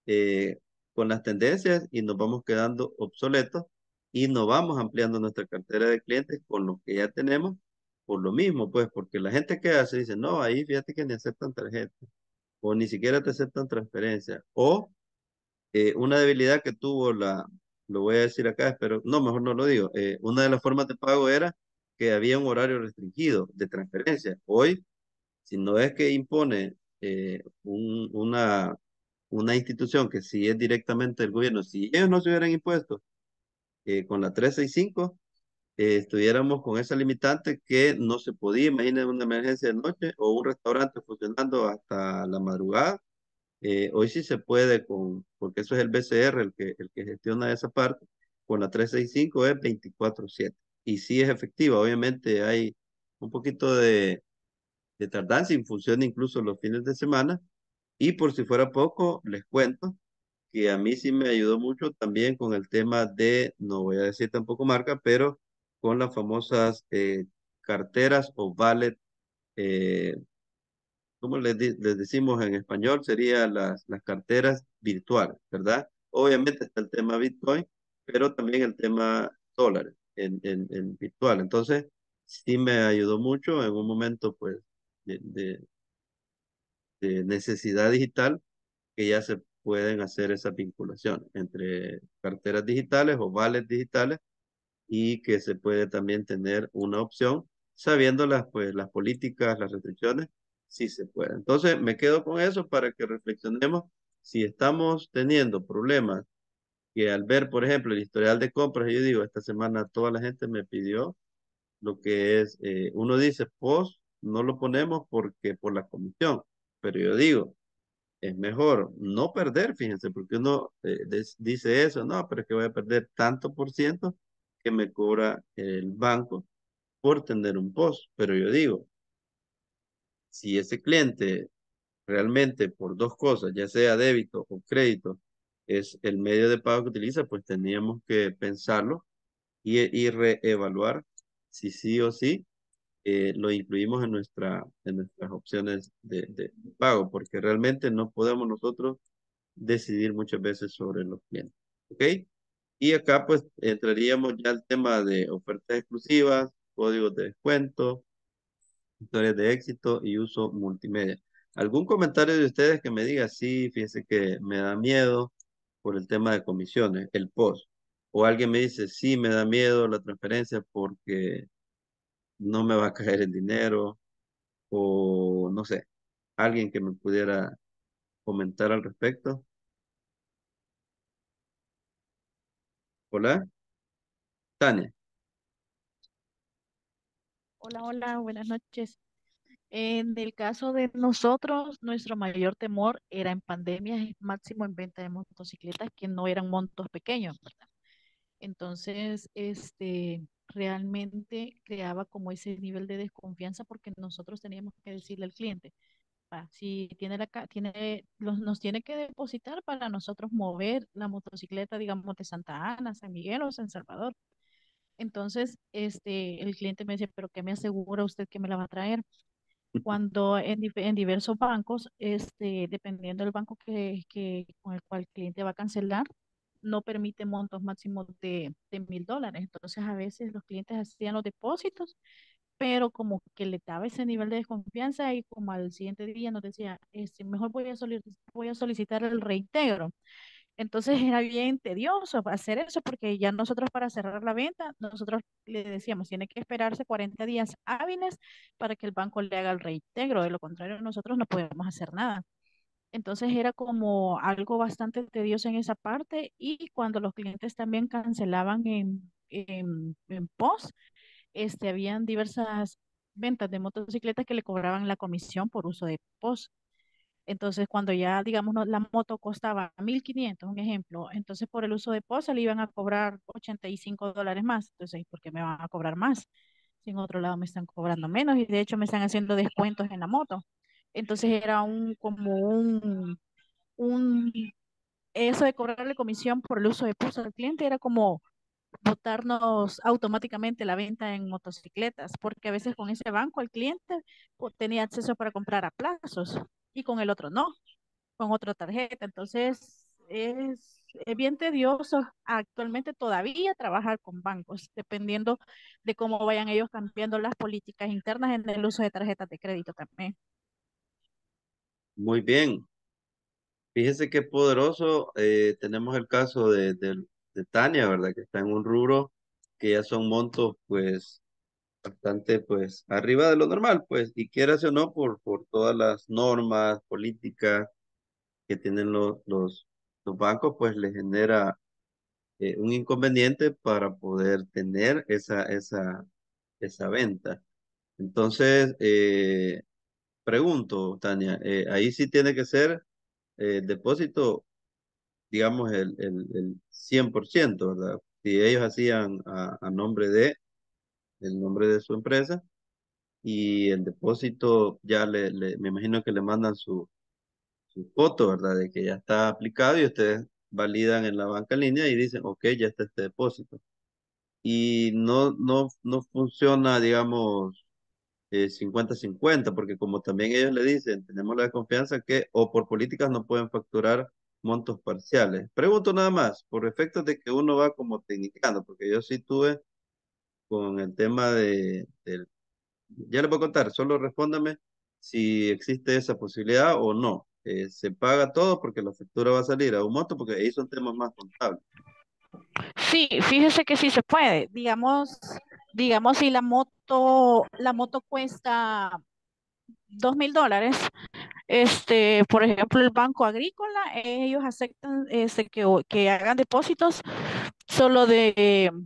con las tendencias y nos vamos quedando obsoletos y no vamos ampliando nuestra cartera de clientes con lo que ya tenemos por lo mismo, pues, porque la gente que hace dice, no, ahí fíjate que ni aceptan tarjeta o ni siquiera te aceptan transferencia o una debilidad que tuvo lo voy a decir acá, pero no, mejor no lo digo, una de las formas de pago era que había un horario restringido de transferencia. Hoy, si no es que impone una institución que si es directamente el gobierno, si ellos no se hubieran impuesto con la 365, estuviéramos con esa limitante que no se podía, imagínense una emergencia de noche o un restaurante funcionando hasta la madrugada. Hoy sí se puede porque eso es el BCR el que gestiona esa parte, con la 365 es 24/7 y sí es efectiva, obviamente hay un poquito de tardanza y funciona incluso los fines de semana. Y por si fuera poco, les cuento que a mí sí me ayudó mucho también con el tema de, no voy a decir tampoco marca, pero con las famosas carteras o wallet, eh, ¿cómo les decimos en español? Serían las carteras virtuales, ¿verdad? Obviamente está el tema Bitcoin, pero también el tema dólares en virtual. Entonces, sí me ayudó mucho en un momento, pues, de, de de necesidad digital que ya se pueden hacer esa vinculación entre carteras digitales o vales digitales y que se puede también tener una opción sabiendo pues, las políticas, las restricciones, sí se puede. Entonces, me quedo con eso para que reflexionemos si estamos teniendo problemas que al ver, por ejemplo, el historial de compras, yo digo, esta semana toda la gente me pidió lo que es, uno dice post, no lo ponemos porque por la comisión, pero yo digo, es mejor no perder, fíjense, porque uno dice eso, no, pero es que voy a perder tanto por ciento que me cobra el banco por tener un post, pero yo digo, si ese cliente realmente por dos cosas, ya sea débito o crédito, es el medio de pago que utiliza, pues teníamos que pensarlo y reevaluar si sí o sí lo incluimos en en nuestras opciones de pago, porque realmente no podemos nosotros decidir muchas veces sobre los clientes. ¿Ok? Y acá pues entraríamos ya al tema de ofertas exclusivas, códigos de descuento, historias de éxito y uso multimedia. ¿Algún comentario de ustedes que me diga, sí, fíjense que me da miedo por el tema de comisiones, el post? O alguien me dice, sí, me da miedo la transferencia porque no me va a caer el dinero, o no sé, alguien que me pudiera comentar al respecto. Hola, Tania. Hola, hola, buenas noches. En el caso de nosotros, nuestro mayor temor era en pandemia, máximo en venta de motocicletas que no eran montos pequeños, ¿verdad? Entonces, realmente creaba como ese nivel de desconfianza porque nosotros teníamos que decirle al cliente, si tiene nos tiene que depositar para nosotros mover la motocicleta, digamos, de Santa Ana, San Miguel o San Salvador. Entonces, el cliente me decía, pero ¿qué me asegura usted que me la va a traer? Cuando en diversos bancos, dependiendo del banco con el cual el cliente va a cancelar, no permite montos máximos de $1,000. Entonces, a veces los clientes hacían los depósitos, pero como que le daba ese nivel de desconfianza y como al siguiente día nos decía, mejor voy a solicitar el reintegro. Entonces era bien tedioso hacer eso porque ya nosotros para cerrar la venta, nosotros le decíamos, tiene que esperarse 40 días hábiles para que el banco le haga el reintegro, de lo contrario nosotros no podemos hacer nada. Entonces era como algo bastante tedioso en esa parte y cuando los clientes también cancelaban en POS, habían diversas ventas de motocicletas que le cobraban la comisión por uso de POS. Entonces, cuando ya, digamos, la moto costaba 1,500, un ejemplo, entonces por el uso de posa le iban a cobrar $85 más. Entonces, ¿por qué me van a cobrar más? Si en otro lado me están cobrando menos y de hecho me están haciendo descuentos en la moto. Entonces era un, eso de cobrarle comisión por el uso de posa al cliente era como botarnos automáticamente la venta en motocicletas, porque a veces con ese banco el cliente tenía acceso para comprar a plazos y con el otro no, con otra tarjeta. Entonces, es bien tedioso actualmente todavía trabajar con bancos, dependiendo de cómo vayan ellos cambiando las políticas internas en el uso de tarjetas de crédito también. Muy bien. Fíjese qué poderoso. Tenemos el caso de Tania, ¿verdad? Que está en un rubro que ya son montos, pues, bastante, pues, arriba de lo normal, pues, y quieras o no, por todas las normas, políticas que tienen los bancos, pues, les genera un inconveniente para poder tener esa venta. Entonces, pregunto, Tania, ahí sí tiene que ser depósito, digamos, el 100%, ¿verdad? Si ellos hacían a nombre el nombre de su empresa y el depósito ya me imagino que le mandan su foto, ¿verdad? De que ya está aplicado y ustedes validan en la banca en línea y dicen, ok, ya está este depósito. Y no funciona, digamos, 50-50, porque como también ellos le dicen, tenemos la confianza que o por políticas no pueden facturar montos parciales. Pregunto nada más, por efectos de que uno va como tecnicando, porque yo sí tuve con el tema ya les voy a contar, solo respóndame si existe esa posibilidad o no. Se paga todo porque la factura va a salir a un monto, porque ahí son temas más contables. Sí, fíjese que sí se puede. Digamos si la moto cuesta $2,000. Por ejemplo, el Banco Agrícola, ellos aceptan que hagan depósitos solo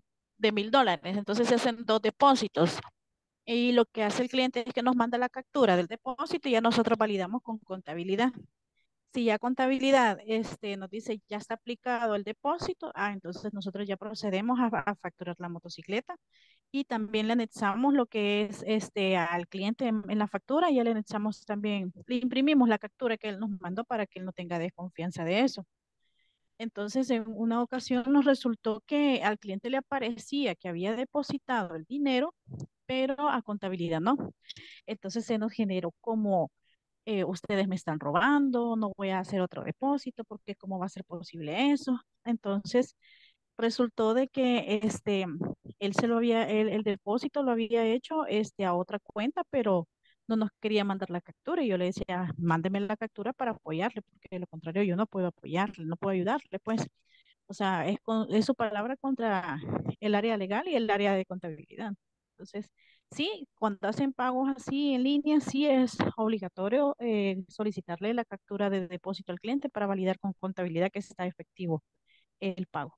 de $1,000. Entonces se hacen dos depósitos. Y lo que hace el cliente es que nos manda la captura del depósito y ya nosotros validamos con contabilidad. Si ya contabilidad nos dice ya está aplicado el depósito, entonces nosotros ya procedemos a facturar la motocicleta y también le anexamos lo que es al cliente en la factura, ya le anexamos también, le imprimimos la captura que él nos mandó para que él no tenga desconfianza de eso. Entonces, en una ocasión nos resultó que al cliente le aparecía que había depositado el dinero, pero a contabilidad no. Entonces se nos generó como ustedes me están robando, no voy a hacer otro depósito porque cómo va a ser posible eso. Entonces resultó de que él se lo había, el depósito lo había hecho a otra cuenta, pero no nos quería mandar la captura y yo le decía, mándeme la captura para apoyarle, porque de lo contrario yo no puedo apoyarle, no puedo ayudarle, pues. O sea, es su palabra contra el área legal y el área de contabilidad. Entonces, sí, cuando hacen pagos así en línea, sí es obligatorio solicitarle la captura de depósito al cliente para validar con contabilidad que está efectivo el pago.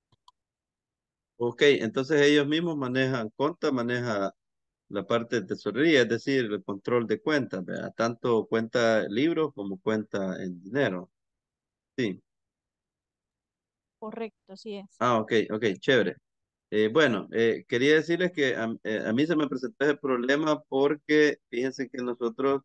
Ok, entonces ellos mismos manejan Conta, maneja la parte de tesorería, es decir, el control de cuentas, ¿verdad? Tanto cuenta libros como cuenta en dinero. Sí. Correcto, así es. Ok, ok, chévere. Bueno, quería decirles que a mí se me presentó ese problema porque fíjense que nosotros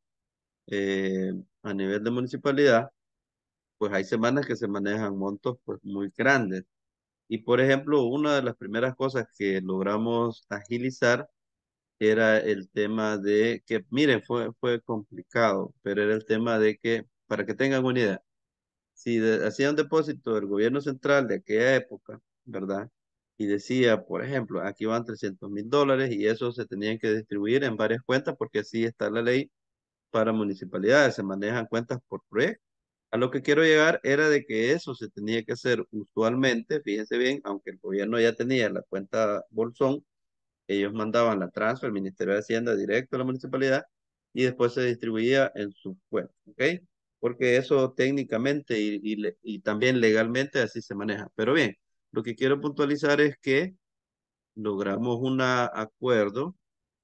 a nivel de municipalidad, pues hay semanas que se manejan montos pues muy grandes. Y por ejemplo, una de las primeras cosas que logramos agilizar era el tema de que, miren, fue complicado, pero era el tema de que, para que tengan una idea, si hacía un depósito del gobierno central de aquella época, ¿verdad? Y decía, por ejemplo, aquí van $300,000 y eso se tenían que distribuir en varias cuentas porque así está la ley para municipalidades, se manejan cuentas por proyecto. A lo que quiero llegar era de que eso se tenía que hacer usualmente, fíjense bien, aunque el gobierno ya tenía la cuenta Bolsón, ellos mandaban la transfer, el Ministerio de Hacienda directo a la municipalidad y después se distribuía en su cuenta, ¿ok? Porque eso técnicamente y también legalmente así se maneja. Pero bien, lo que quiero puntualizar es que logramos un acuerdo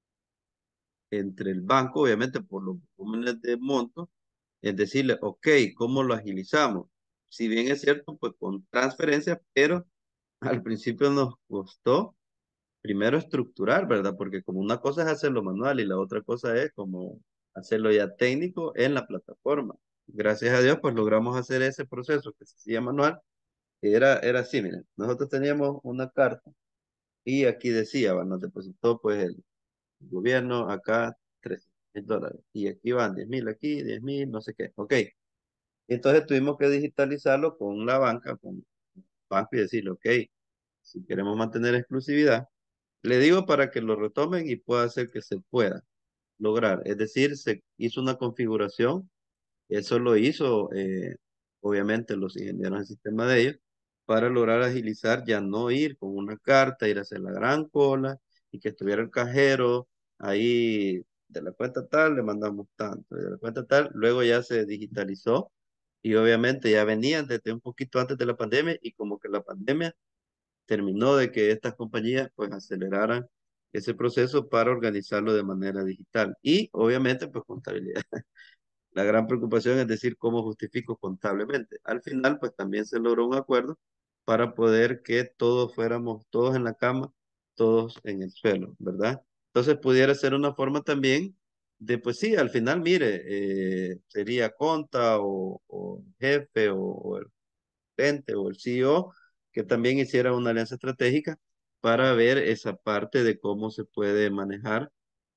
entre el banco, obviamente por los volúmenes de monto, es decirle, ok, ¿cómo lo agilizamos? Si bien es cierto, pues con transferencia, pero al principio nos costó primero estructurar, ¿verdad? Porque como una cosa es hacerlo manual y la otra cosa es como hacerlo ya técnico en la plataforma. Gracias a Dios, pues logramos hacer ese proceso que se hacía manual. Era así, miren, nosotros teníamos una carta y aquí decía, nos depositó pues el gobierno acá $300 y aquí van 10,000 aquí, 10,000, no sé qué. Ok, entonces tuvimos que digitalizarlo con la banca, con el banco y decirle, ok, si queremos mantener exclusividad, le digo para que lo retomen y pueda hacer que se pueda lograr. Es decir, se hizo una configuración, eso lo hizo obviamente los ingenieros del sistema de ellos, para lograr agilizar, ya no ir con una carta, ir a hacer la gran cola y que estuviera el cajero ahí de la cuenta tal, le mandamos tanto, de la cuenta tal, luego ya se digitalizó y obviamente ya venían desde un poquito antes de la pandemia y como que la pandemia terminó de que estas compañías pues aceleraran ese proceso para organizarlo de manera digital. Y obviamente pues contabilidad. La gran preocupación es decir cómo justifico contablemente. Al final pues también se logró un acuerdo para poder que todos fuéramos todos en la cama, todos en el suelo, ¿verdad? Entonces pudiera ser una forma también de, pues sí, al final, mire, sería conta o jefe o el gerente o el CEO, que también hiciera una alianza estratégica para ver esa parte de cómo se puede manejar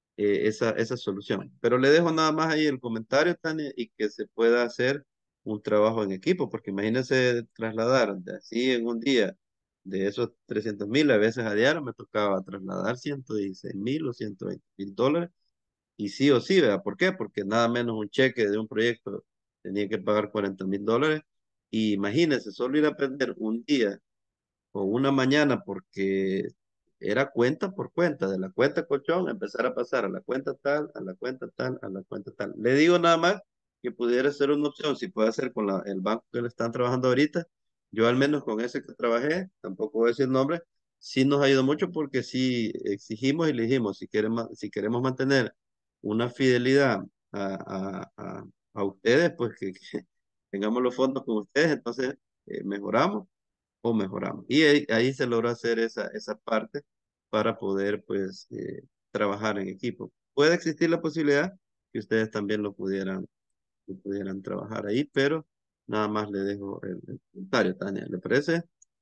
esa solución. Pero le dejo nada más ahí el comentario, Tania, y que se pueda hacer un trabajo en equipo, porque imagínense trasladar de así en un día de esos 300,000 a veces a diario, me tocaba trasladar 116,000 o $120,000 y sí o sí, ¿verdad? ¿Por qué? Porque nada menos un cheque de un proyecto tenía que pagar $40,000. Y imagínense, solo ir a aprender un día o una mañana porque era cuenta por cuenta, de la cuenta colchón, empezar a pasar a la cuenta tal, a la cuenta tal, a la cuenta tal. Le digo nada más que pudiera ser una opción, si puede hacer con el banco que le están trabajando ahorita. Yo al menos con ese que trabajé, tampoco voy a decir nombre, sí nos ayudó mucho porque sí exigimos y le dijimos, si queremos mantener una fidelidad a ustedes, pues que tengamos los fondos con ustedes, entonces mejoramos o mejoramos. Y ahí se logró hacer esa parte para poder, pues, trabajar en equipo. Puede existir la posibilidad que ustedes también lo pudieran trabajar ahí, pero nada más le dejo el comentario, Tania, ¿le parece?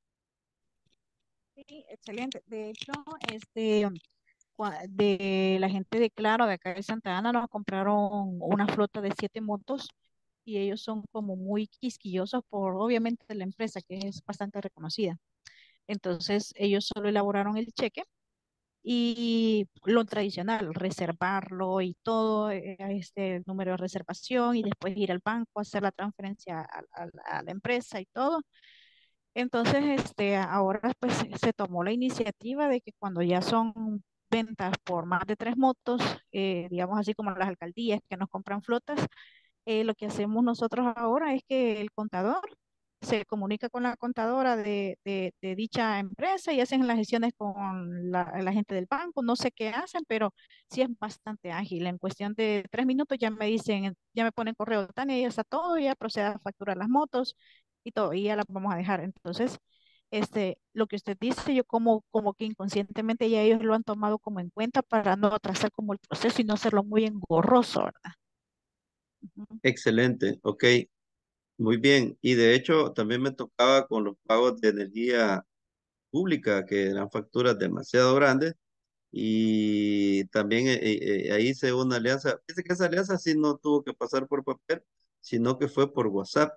Sí, excelente. De hecho, este, de la gente de Claro, de acá de Santa Ana, nos compraron una flota de 7 motos y ellos son como muy quisquillosos por, obviamente, la empresa, que es bastante reconocida. Entonces, ellos solo elaboraron el cheque y lo tradicional, reservarlo y todo, el número de reservación y después ir al banco, hacer la transferencia a la empresa y todo. Entonces, ahora pues se tomó la iniciativa de que cuando ya son ventas por más de 3 motos, digamos así como las alcaldías que nos compran flotas, lo que hacemos nosotros ahora es que el contador se comunica con la contadora de dicha empresa y hacen las gestiones con la gente del banco. No sé qué hacen, pero sí es bastante ágil. En cuestión de 3 minutos ya me dicen, ya me ponen correo, Tania, ya está todo, ya procede a facturar las motos y todo, y ya las vamos a dejar. Entonces, lo que usted dice, yo como que inconscientemente ya ellos lo han tomado como en cuenta para no atrasar como el proceso y no hacerlo muy engorroso, ¿verdad? Ujú. Excelente, ok, muy bien. Y de hecho, también me tocaba con los pagos de energía pública, que eran facturas demasiado grandes, y también ahí hice una alianza. Fíjese que esa alianza sí no tuvo que pasar por papel, sino que fue por WhatsApp.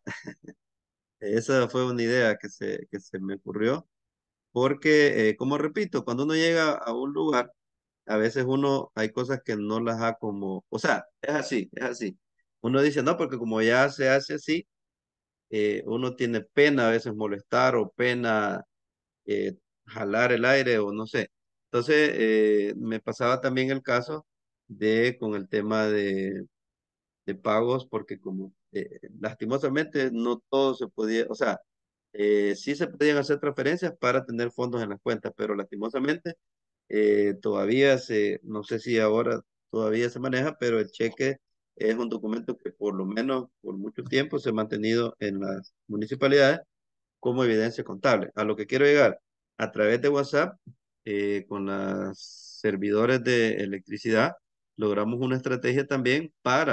Esa fue una idea que se me ocurrió, porque, como repito, cuando uno llega a un lugar, a veces hay cosas que no las ha como, o sea, es así, es así. Uno dice, no, porque como ya se hace así, uno tiene pena a veces molestar o pena jalar el aire o no sé. Entonces, me pasaba también el caso con el tema de pagos, porque como lastimosamente no todo se podía, o sea, sí se podían hacer transferencias para tener fondos en las cuentas, pero lastimosamente todavía no sé si ahora todavía se maneja, pero el cheque es un documento que por lo menos por mucho tiempo se ha mantenido en las municipalidades como evidencia contable. A lo que quiero llegar, a través de WhatsApp, con los servidores de electricidad, logramos una estrategia también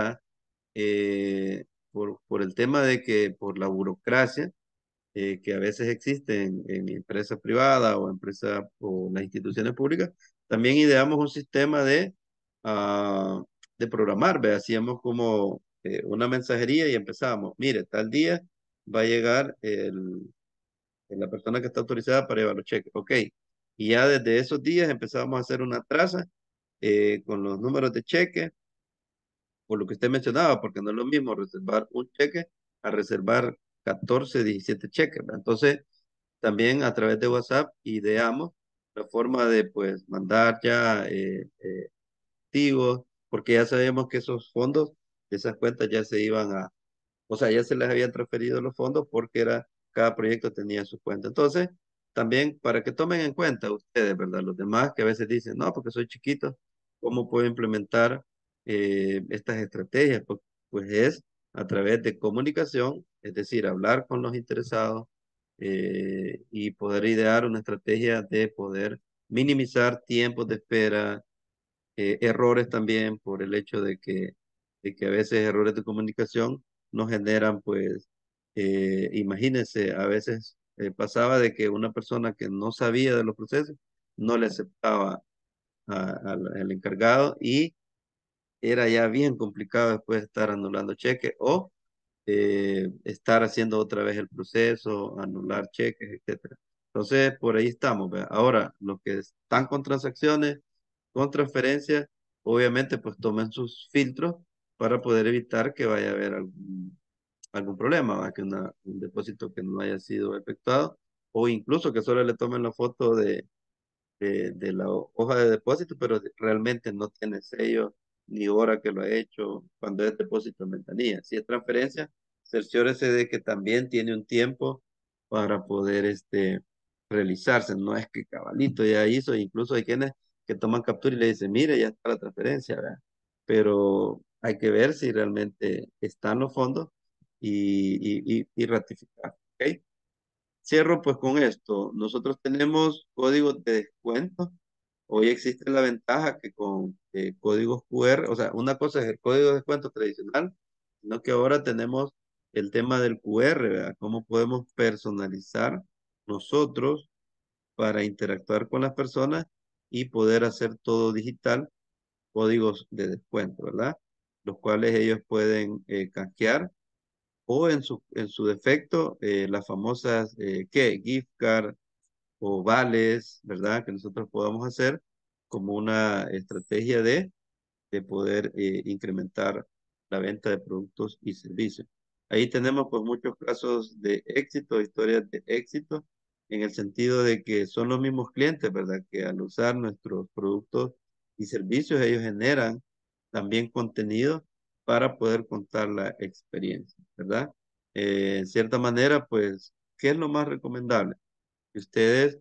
por el tema de que por la burocracia, que a veces existe en empresas privadas o empresas o las instituciones públicas, también ideamos un sistema ah, de programar, ¿ve? Hacíamos como una mensajería y empezábamos, mire, tal día va a llegar la persona que está autorizada para llevar los cheques, ok. Y ya desde esos días empezábamos a hacer una traza con los números de cheque, por lo que usted mencionaba, porque no es lo mismo reservar un cheque a reservar 14, 17 cheques, ¿verdad? Entonces, también a través de WhatsApp ideamos la forma de pues mandar ya activos, porque ya sabemos que esos fondos, esas cuentas ya se iban o sea, ya se les habían transferido los fondos porque cada proyecto tenía su cuenta. Entonces, también para que tomen en cuenta ustedes, ¿verdad? Los demás que a veces dicen, no, porque soy chiquito, ¿cómo puedo implementar estas estrategias? Pues es a través de comunicación, es decir, hablar con los interesados y poder idear una estrategia de poder minimizar tiempos de espera, errores también por el hecho de que a veces errores de comunicación nos generan, pues, imagínense, a veces pasaba de que una persona que no sabía de los procesos no le aceptaba al encargado y era ya bien complicado después estar anulando cheques o estar haciendo otra vez el proceso, anular cheques, etcétera. Entonces, por ahí estamos, ¿verdad? Ahora, los que están con transacciones, con transferencias, obviamente, pues tomen sus filtros para poder evitar que vaya a haber algún problema, ¿verdad? Que un depósito que no haya sido efectuado, o incluso que solo le tomen la foto de la hoja de depósito, pero realmente no tiene sello ni hora que lo ha hecho cuando es depósito en ventanilla. Si es transferencia, cerciórese de que también tiene un tiempo para poder realizarse, no es que cabalito ya hizo, incluso hay quienes que toman captura y le dicen, mire, ya está la transferencia, ¿verdad? Pero hay que ver si realmente están los fondos y ratificar, ¿ok? Cierro pues con esto. Nosotros tenemos códigos de descuento. Hoy existe la ventaja que con códigos QR, o sea, una cosa es el código de descuento tradicional, sino que ahora tenemos el tema del QR, ¿verdad? Cómo podemos personalizar nosotros para interactuar con las personas y poder hacer todo digital, códigos de descuento, ¿verdad? Los cuales ellos pueden canjear o en su defecto, las famosas, ¿qué? Gift card o vales, ¿verdad? Que nosotros podamos hacer como una estrategia de poder incrementar la venta de productos y servicios. Ahí tenemos pues muchos casos de éxito, historias de éxito, en el sentido de que son los mismos clientes, ¿verdad? Que al usar nuestros productos y servicios, ellos generan también contenido para poder contar la experiencia, ¿verdad? En cierta manera, pues, ¿qué es lo más recomendable? Que ustedes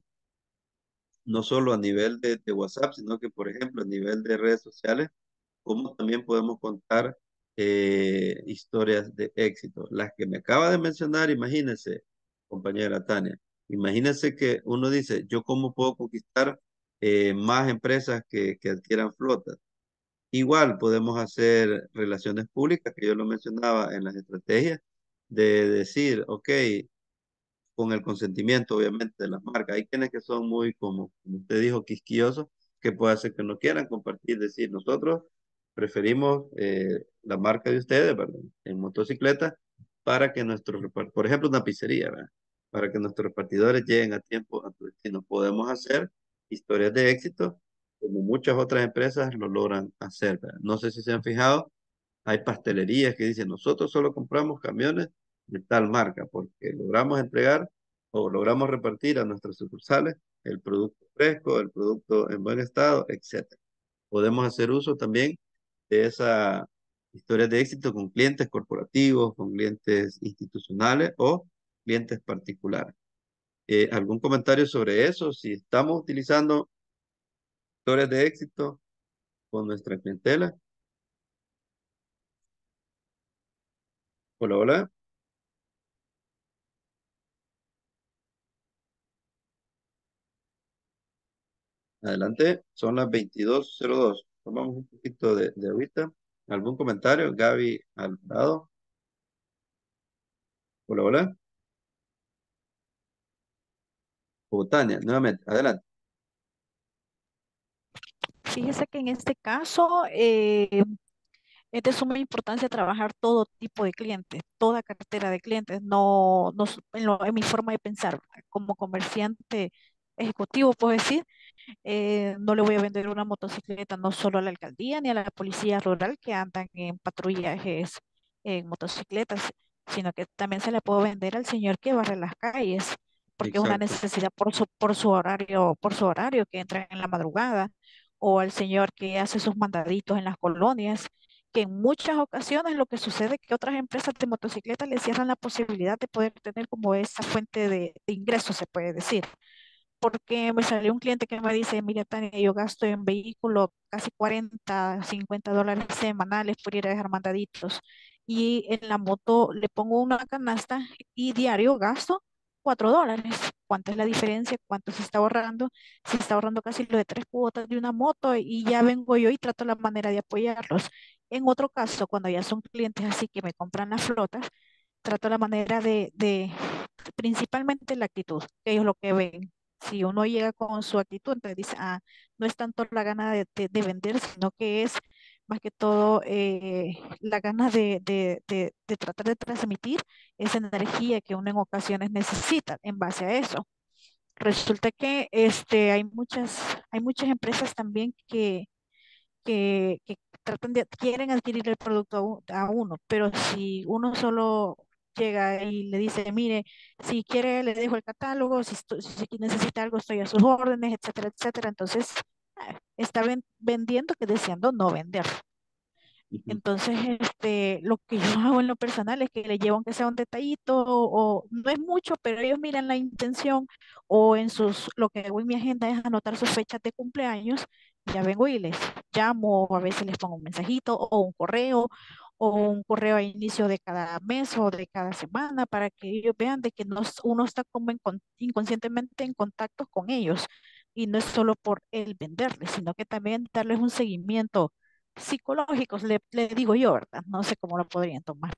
no solo a nivel de WhatsApp, sino que, por ejemplo, a nivel de redes sociales, como también podemos contar historias de éxito. Las que me acaba de mencionar, imagínense, compañera Tania, imagínense que uno dice, ¿yo cómo puedo conquistar más empresas que adquieran flotas? Igual podemos hacer relaciones públicas, que yo lo mencionaba en las estrategias, de decir, ok, con el consentimiento, obviamente, de las marcas. Hay quienes que son muy, como usted dijo, quisquillosos, que puede hacer que no quieran compartir, decir, nosotros preferimos la marca de ustedes, ¿verdad? En motocicleta, para que nuestros, por ejemplo, una pizzería, ¿verdad? Para que nuestros repartidores lleguen a tiempo a tu destino. Podemos hacer historias de éxito, como muchas otras empresas lo logran hacer, ¿verdad? No sé si se han fijado, hay pastelerías que dicen, nosotros solo compramos camiones de tal marca, porque logramos entregar o logramos repartir a nuestras sucursales el producto fresco, el producto en buen estado, etcétera. Podemos hacer uso también de esa historia de éxito con clientes corporativos, con clientes institucionales o clientes particulares. ¿Algún comentario sobre eso? Si estamos utilizando historias de éxito con nuestra clientela. Hola, hola. Adelante, son las 22:02. Tomamos un poquito de agüita. ¿Algún comentario? Gaby Alvarado. Hola, hola. O Tania, nuevamente, adelante. Fíjese que en este caso es de suma importancia trabajar todo tipo de clientes, toda cartera de clientes, no en mi forma de pensar como comerciante ejecutivo, puedo decir. No le voy a vender una motocicleta no solo a la alcaldía ni a la policía rural que andan en patrullajes en motocicletas, sino que también se le puedo vender al señor que barre las calles, porque es una Exacto. necesidad por su horario que entra en la madrugada, o al señor que hace sus mandaditos en las colonias, que en muchas ocasiones lo que sucede es que otras empresas de motocicletas le cierran la posibilidad de poder tener como esa fuente de ingresos, se puede decir, porque me salió un cliente que me dice, mira, Tania, yo gasto en vehículo casi 40, $50 semanales por ir a dejar mandaditos. Y en la moto le pongo una canasta y diario gasto $4. ¿Cuánta es la diferencia? ¿Cuánto se está ahorrando? Se está ahorrando casi lo de 3 cuotas de una moto y ya vengo yo y trato la manera de apoyarlos. En otro caso, cuando ya son clientes así que me compran las flotas, trato la manera principalmente la actitud, que ellos lo que ven. Si uno llega con su actitud, entonces dice, no es tanto la gana de vender, sino que es más que todo la gana de tratar de transmitir esa energía que uno en ocasiones necesita en base a eso. Resulta que hay muchas empresas también que quieren adquirir el producto a uno, pero si uno solo llega y le dice, mire, si quiere le dejo el catálogo, si necesita algo estoy a sus órdenes, etcétera, etcétera, entonces está vendiendo que deseando no vender. Ujú. Entonces, lo que yo hago en lo personal es que le llevo aunque sea un detallito o no es mucho, pero ellos miran la intención o lo que hago en mi agenda es anotar sus fechas de cumpleaños. Ya vengo y les llamo, o a veces les pongo un mensajito o un correo a inicio de cada mes o de cada semana para que ellos vean de que uno está como inconscientemente en contacto con ellos y no es solo por el venderles, sino que también darles un seguimiento psicológicos, le digo yo, ¿verdad? No sé cómo lo podrían tomar.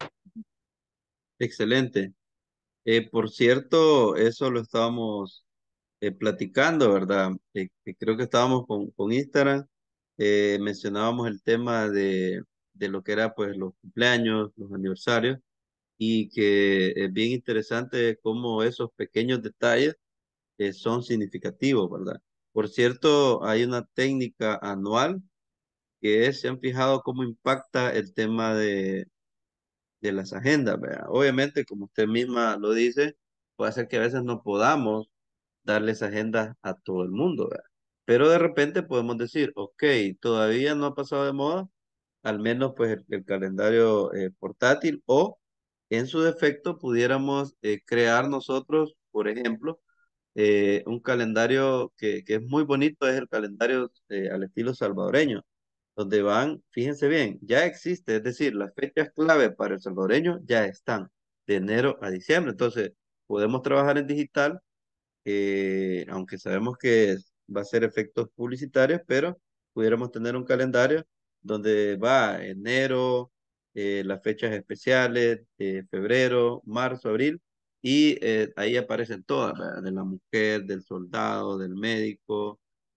Excelente. Por cierto, eso lo estábamos platicando, ¿verdad? Que creo que estábamos con Instagram, mencionábamos el tema de lo que era pues los cumpleaños, los aniversarios, y que es bien interesante cómo esos pequeños detalles son significativos, ¿verdad? Por cierto, hay una técnica anual que es, se han fijado cómo impacta el tema de las agendas, ¿verdad? Obviamente, como usted misma lo dice, puede ser que a veces no podamos darles agendas a todo el mundo, ¿verdad? Pero de repente podemos decir, ok, todavía no ha pasado de moda, al menos pues el calendario portátil o en su defecto pudiéramos crear nosotros, por ejemplo, un calendario que es muy bonito, es el calendario al estilo salvadoreño, donde van, fíjense bien, ya existe, es decir, las fechas clave para el salvadoreño ya están de enero a diciembre, entonces podemos trabajar en digital aunque sabemos que va a ser efectos publicitarios, pero pudiéramos tener un calendario donde va enero, las fechas especiales, febrero, marzo, abril, y ahí aparecen todas, ¿verdad? De la mujer, del soldado, del médico,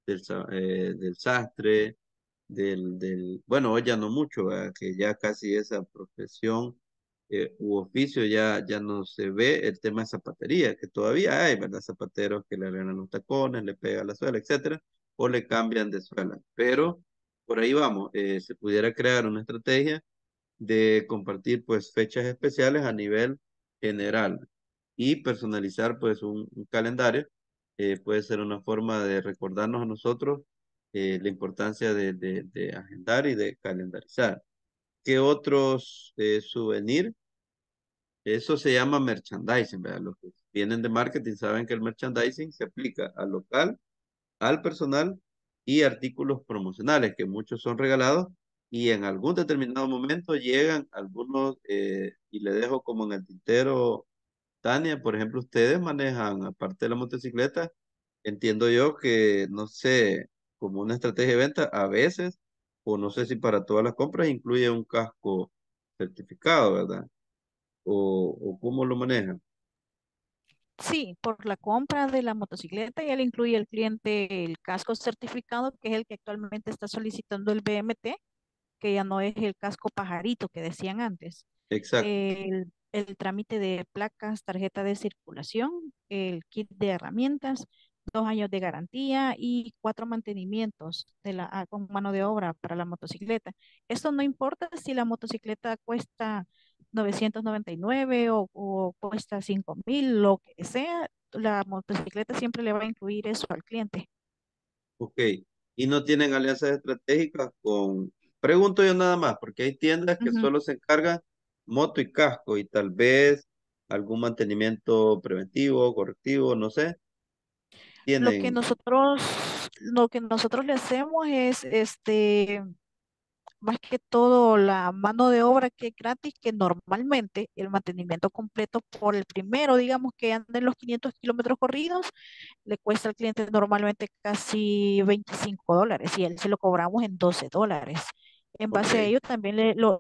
del sastre, bueno, hoy ya no mucho, ¿verdad? Que ya casi esa profesión u oficio ya no se ve el tema de zapatería, que todavía hay, ¿verdad? Zapateros que le arreglan los tacones, le pegan la suela, etcétera, o le cambian de suela. Pero por ahí vamos, se pudiera crear una estrategia de compartir pues fechas especiales a nivel general y personalizar pues un calendario. Puede ser una forma de recordarnos a nosotros la importancia de agendar y de calendarizar. ¿Qué otros souvenirs? Eso se llama merchandising, ¿verdad? Los que vienen de marketing saben que el merchandising se aplica al local, al personal y artículos promocionales, que muchos son regalados y en algún determinado momento llegan algunos, y le dejo como en el tintero, Tania, por ejemplo, ustedes manejan, aparte de la motocicleta, entiendo yo que, no sé, como una estrategia de venta, a veces, o no sé si para todas las compras incluye un casco certificado, ¿verdad? O cómo lo manejan. Sí, por la compra de la motocicleta ya le incluye al cliente el casco certificado, que es el que actualmente está solicitando el BMT, que ya no es el casco pajarito que decían antes. Exacto. El trámite de placas, tarjeta de circulación, el kit de herramientas, 2 años de garantía y 4 mantenimientos con mano de obra para la motocicleta. Esto no importa si la motocicleta cuesta 999 o cuesta 5.000, lo que sea, la motocicleta siempre le va a incluir eso al cliente. Ok. Y no tienen alianzas estratégicas con, pregunto yo nada más, porque hay tiendas que Ujú. solo se encargan moto y casco y tal vez algún mantenimiento preventivo, correctivo, no sé. Lo que Tienen, nosotros, lo que nosotros le hacemos es más que todo la mano de obra que es gratis, que normalmente el mantenimiento completo por el primero, digamos que anda en los 500 kilómetros corridos, le cuesta al cliente normalmente casi $25 y él se lo cobramos en $12. En base a ok, ello también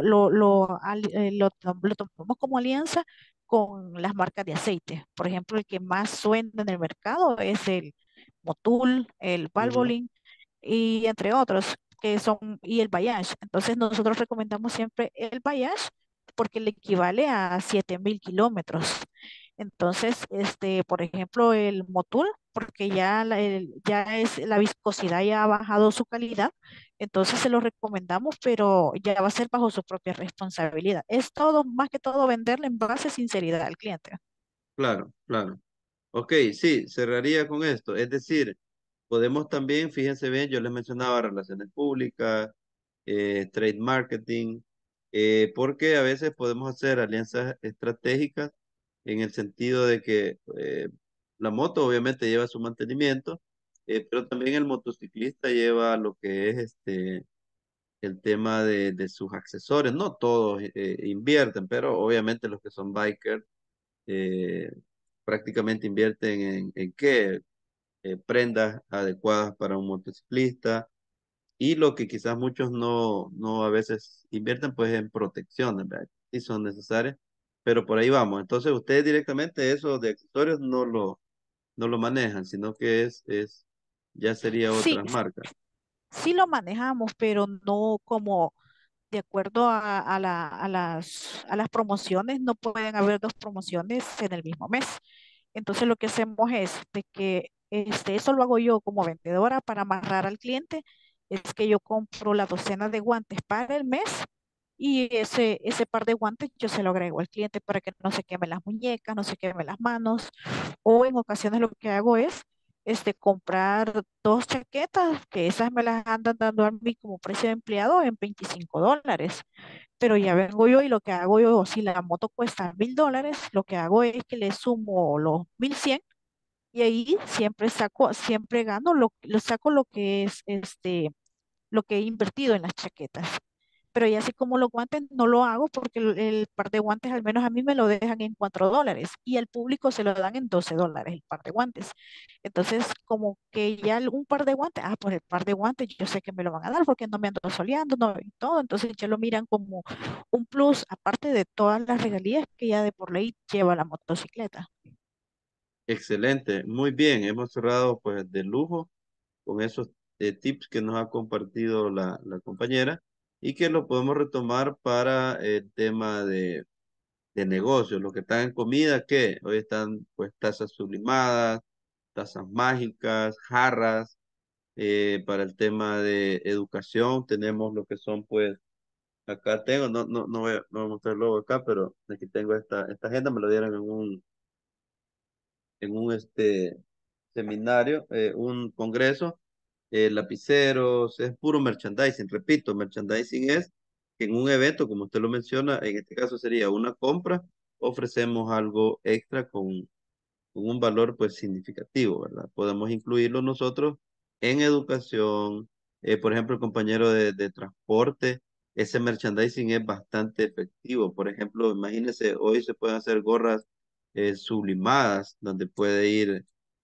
lo tomamos como alianza con las marcas de aceite. Por ejemplo, el que más suena en el mercado es el Motul, el ujú, Valvoline y entre otros, y el Bayash. Entonces nosotros recomendamos siempre el Bayash porque le equivale a 7.000 kilómetros. Entonces, por ejemplo, el Motul, porque ya es la viscosidad ya ha bajado su calidad, entonces se lo recomendamos, pero ya va a ser bajo su propia responsabilidad. Es todo, más que todo, venderle en base a sinceridad al cliente. claro, claro. Ok, sí, cerraría con esto. Es decir, podemos también, fíjense bien, yo les mencionaba relaciones públicas, trade marketing, porque a veces podemos hacer alianzas estratégicas en el sentido de que la moto obviamente lleva su mantenimiento, pero también el motociclista lleva lo que es el tema de sus accesorios. No todos invierten, pero obviamente los que son bikers eh, prácticamente invierten en qué prendas adecuadas para un motociclista y lo que quizás muchos no a veces invierten pues en protecciones, ¿verdad? Sí son necesarias, pero por ahí vamos. Entonces ustedes directamente eso de accesorios no lo manejan, sino que ya sería Sí, otras marcas. sí lo manejamos, pero no como de acuerdo a las promociones, no pueden haber dos promociones en el mismo mes. Entonces lo que hacemos es de que eso lo hago yo como vendedora para amarrar al cliente, es que yo compro la docena de guantes para el mes y ese par de guantes yo se lo agrego al cliente para que no se queme las muñecas, no se queme las manos. O en ocasiones lo que hago es comprar dos chaquetas, que esas me las andan dando a mí como precio de empleado en $25. Pero ya vengo yo y lo que hago yo, si la moto cuesta $1,000, lo que hago es que le sumo los 1,100 y ahí siempre saco, siempre gano, lo saco lo que es lo que he invertido en las chaquetas. Pero ya así como los guantes no lo hago porque el par de guantes al menos a mí me lo dejan en $4 y al público se lo dan en $12 el par de guantes. Entonces, como que ya un par de guantes, pues el par de guantes yo sé que me lo van a dar porque no me ando soleando, no y todo. Entonces ya lo miran como un plus, aparte de todas las regalías que ya de por ley lleva la motocicleta. Excelente, muy bien, hemos cerrado pues de lujo con esos tips que nos ha compartido la compañera y que lo podemos retomar para el tema de negocios, los que están en comida, que hoy están pues tazas sublimadas, tazas mágicas, jarras, para el tema de educación tenemos lo que son pues, acá tengo, no voy a mostrar luego acá, pero aquí tengo esta agenda, me lo dieron en un seminario, un congreso, lapiceros, es puro merchandising, repito, merchandising es que en un evento, como usted lo menciona, en este caso sería una compra, ofrecemos algo extra con un valor pues significativo, ¿verdad? Podemos incluirlo nosotros en educación, por ejemplo, el compañero de transporte, ese merchandising es bastante efectivo. Por ejemplo, imagínense, hoy se pueden hacer gorras sublimadas, donde puede ir,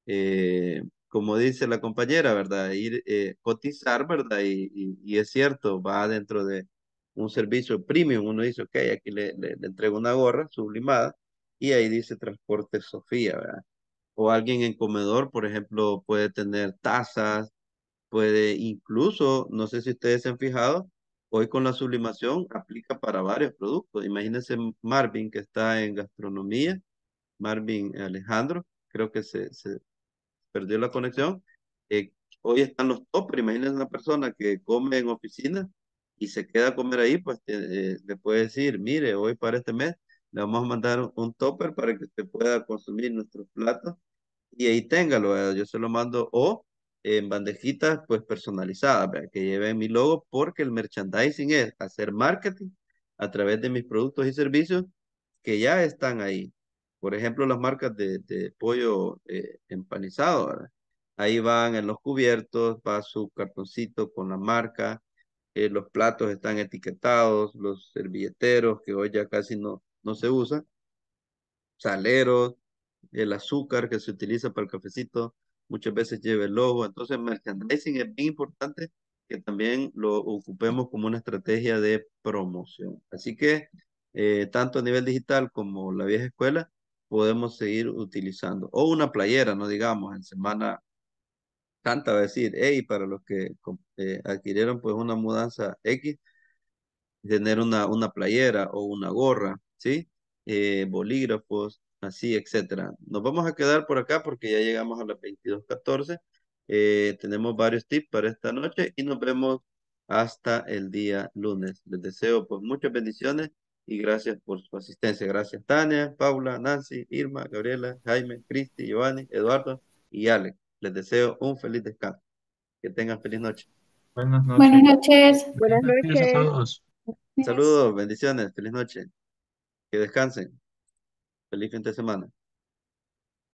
como dice la compañera, ¿verdad? Ir cotizar, ¿verdad? Y es cierto, va dentro de un servicio premium. Uno dice, ok, aquí le entrego una gorra sublimada y ahí dice Transporte Sofía, ¿verdad? O alguien en comedor, por ejemplo, puede tener tazas, puede incluso, no sé si ustedes se han fijado, hoy con la sublimación aplica para varios productos. Imagínense Marvin que está en gastronomía, Marvin Alejandro, creo que se perdió la conexión. Eh, Hoy están los toppers, imagínense una persona que come en oficina y se queda a comer ahí, pues le puede decir, mire, hoy para este mes le vamos a mandar un topper para que usted pueda consumir nuestros platos y ahí téngalo, yo se lo mando o en bandejitas pues personalizadas, ¿verdad? Que lleven mi logo porque el merchandising es hacer marketing a través de mis productos y servicios que ya están ahí. Por ejemplo, las marcas de pollo empanizado, ¿verdad? Ahí van en los cubiertos, va su cartoncito con la marca, los platos están etiquetados, los servilleteros que hoy ya casi no se usan, saleros, el azúcar que se utiliza para el cafecito, muchas veces lleva el logo. Entonces, merchandising es bien importante que también lo ocupemos como una estrategia de promoción. Así que, tanto a nivel digital como la vieja escuela, podemos seguir utilizando. O una playera, no digamos, en Semana Santa va a decir, hey, para los que adquirieron pues una mudanza X, tener una playera o una gorra, ¿sí? Bolígrafos, así, etcétera. Nos vamos a quedar por acá porque ya llegamos a las 22:14. Tenemos varios tips para esta noche y nos vemos hasta el día lunes. Les deseo pues muchas bendiciones y gracias por su asistencia. Gracias Tania, Paula, Nancy, Irma, Gabriela, Jaime, Cristi, Giovanni, Eduardo y Alex. Les deseo un feliz descanso. Que tengan feliz noche. Buenas noches. Buenas noches. Buenas Buenas noches a noches. todos. Saludos, bendiciones, feliz noche. Que descansen. Feliz fin de semana.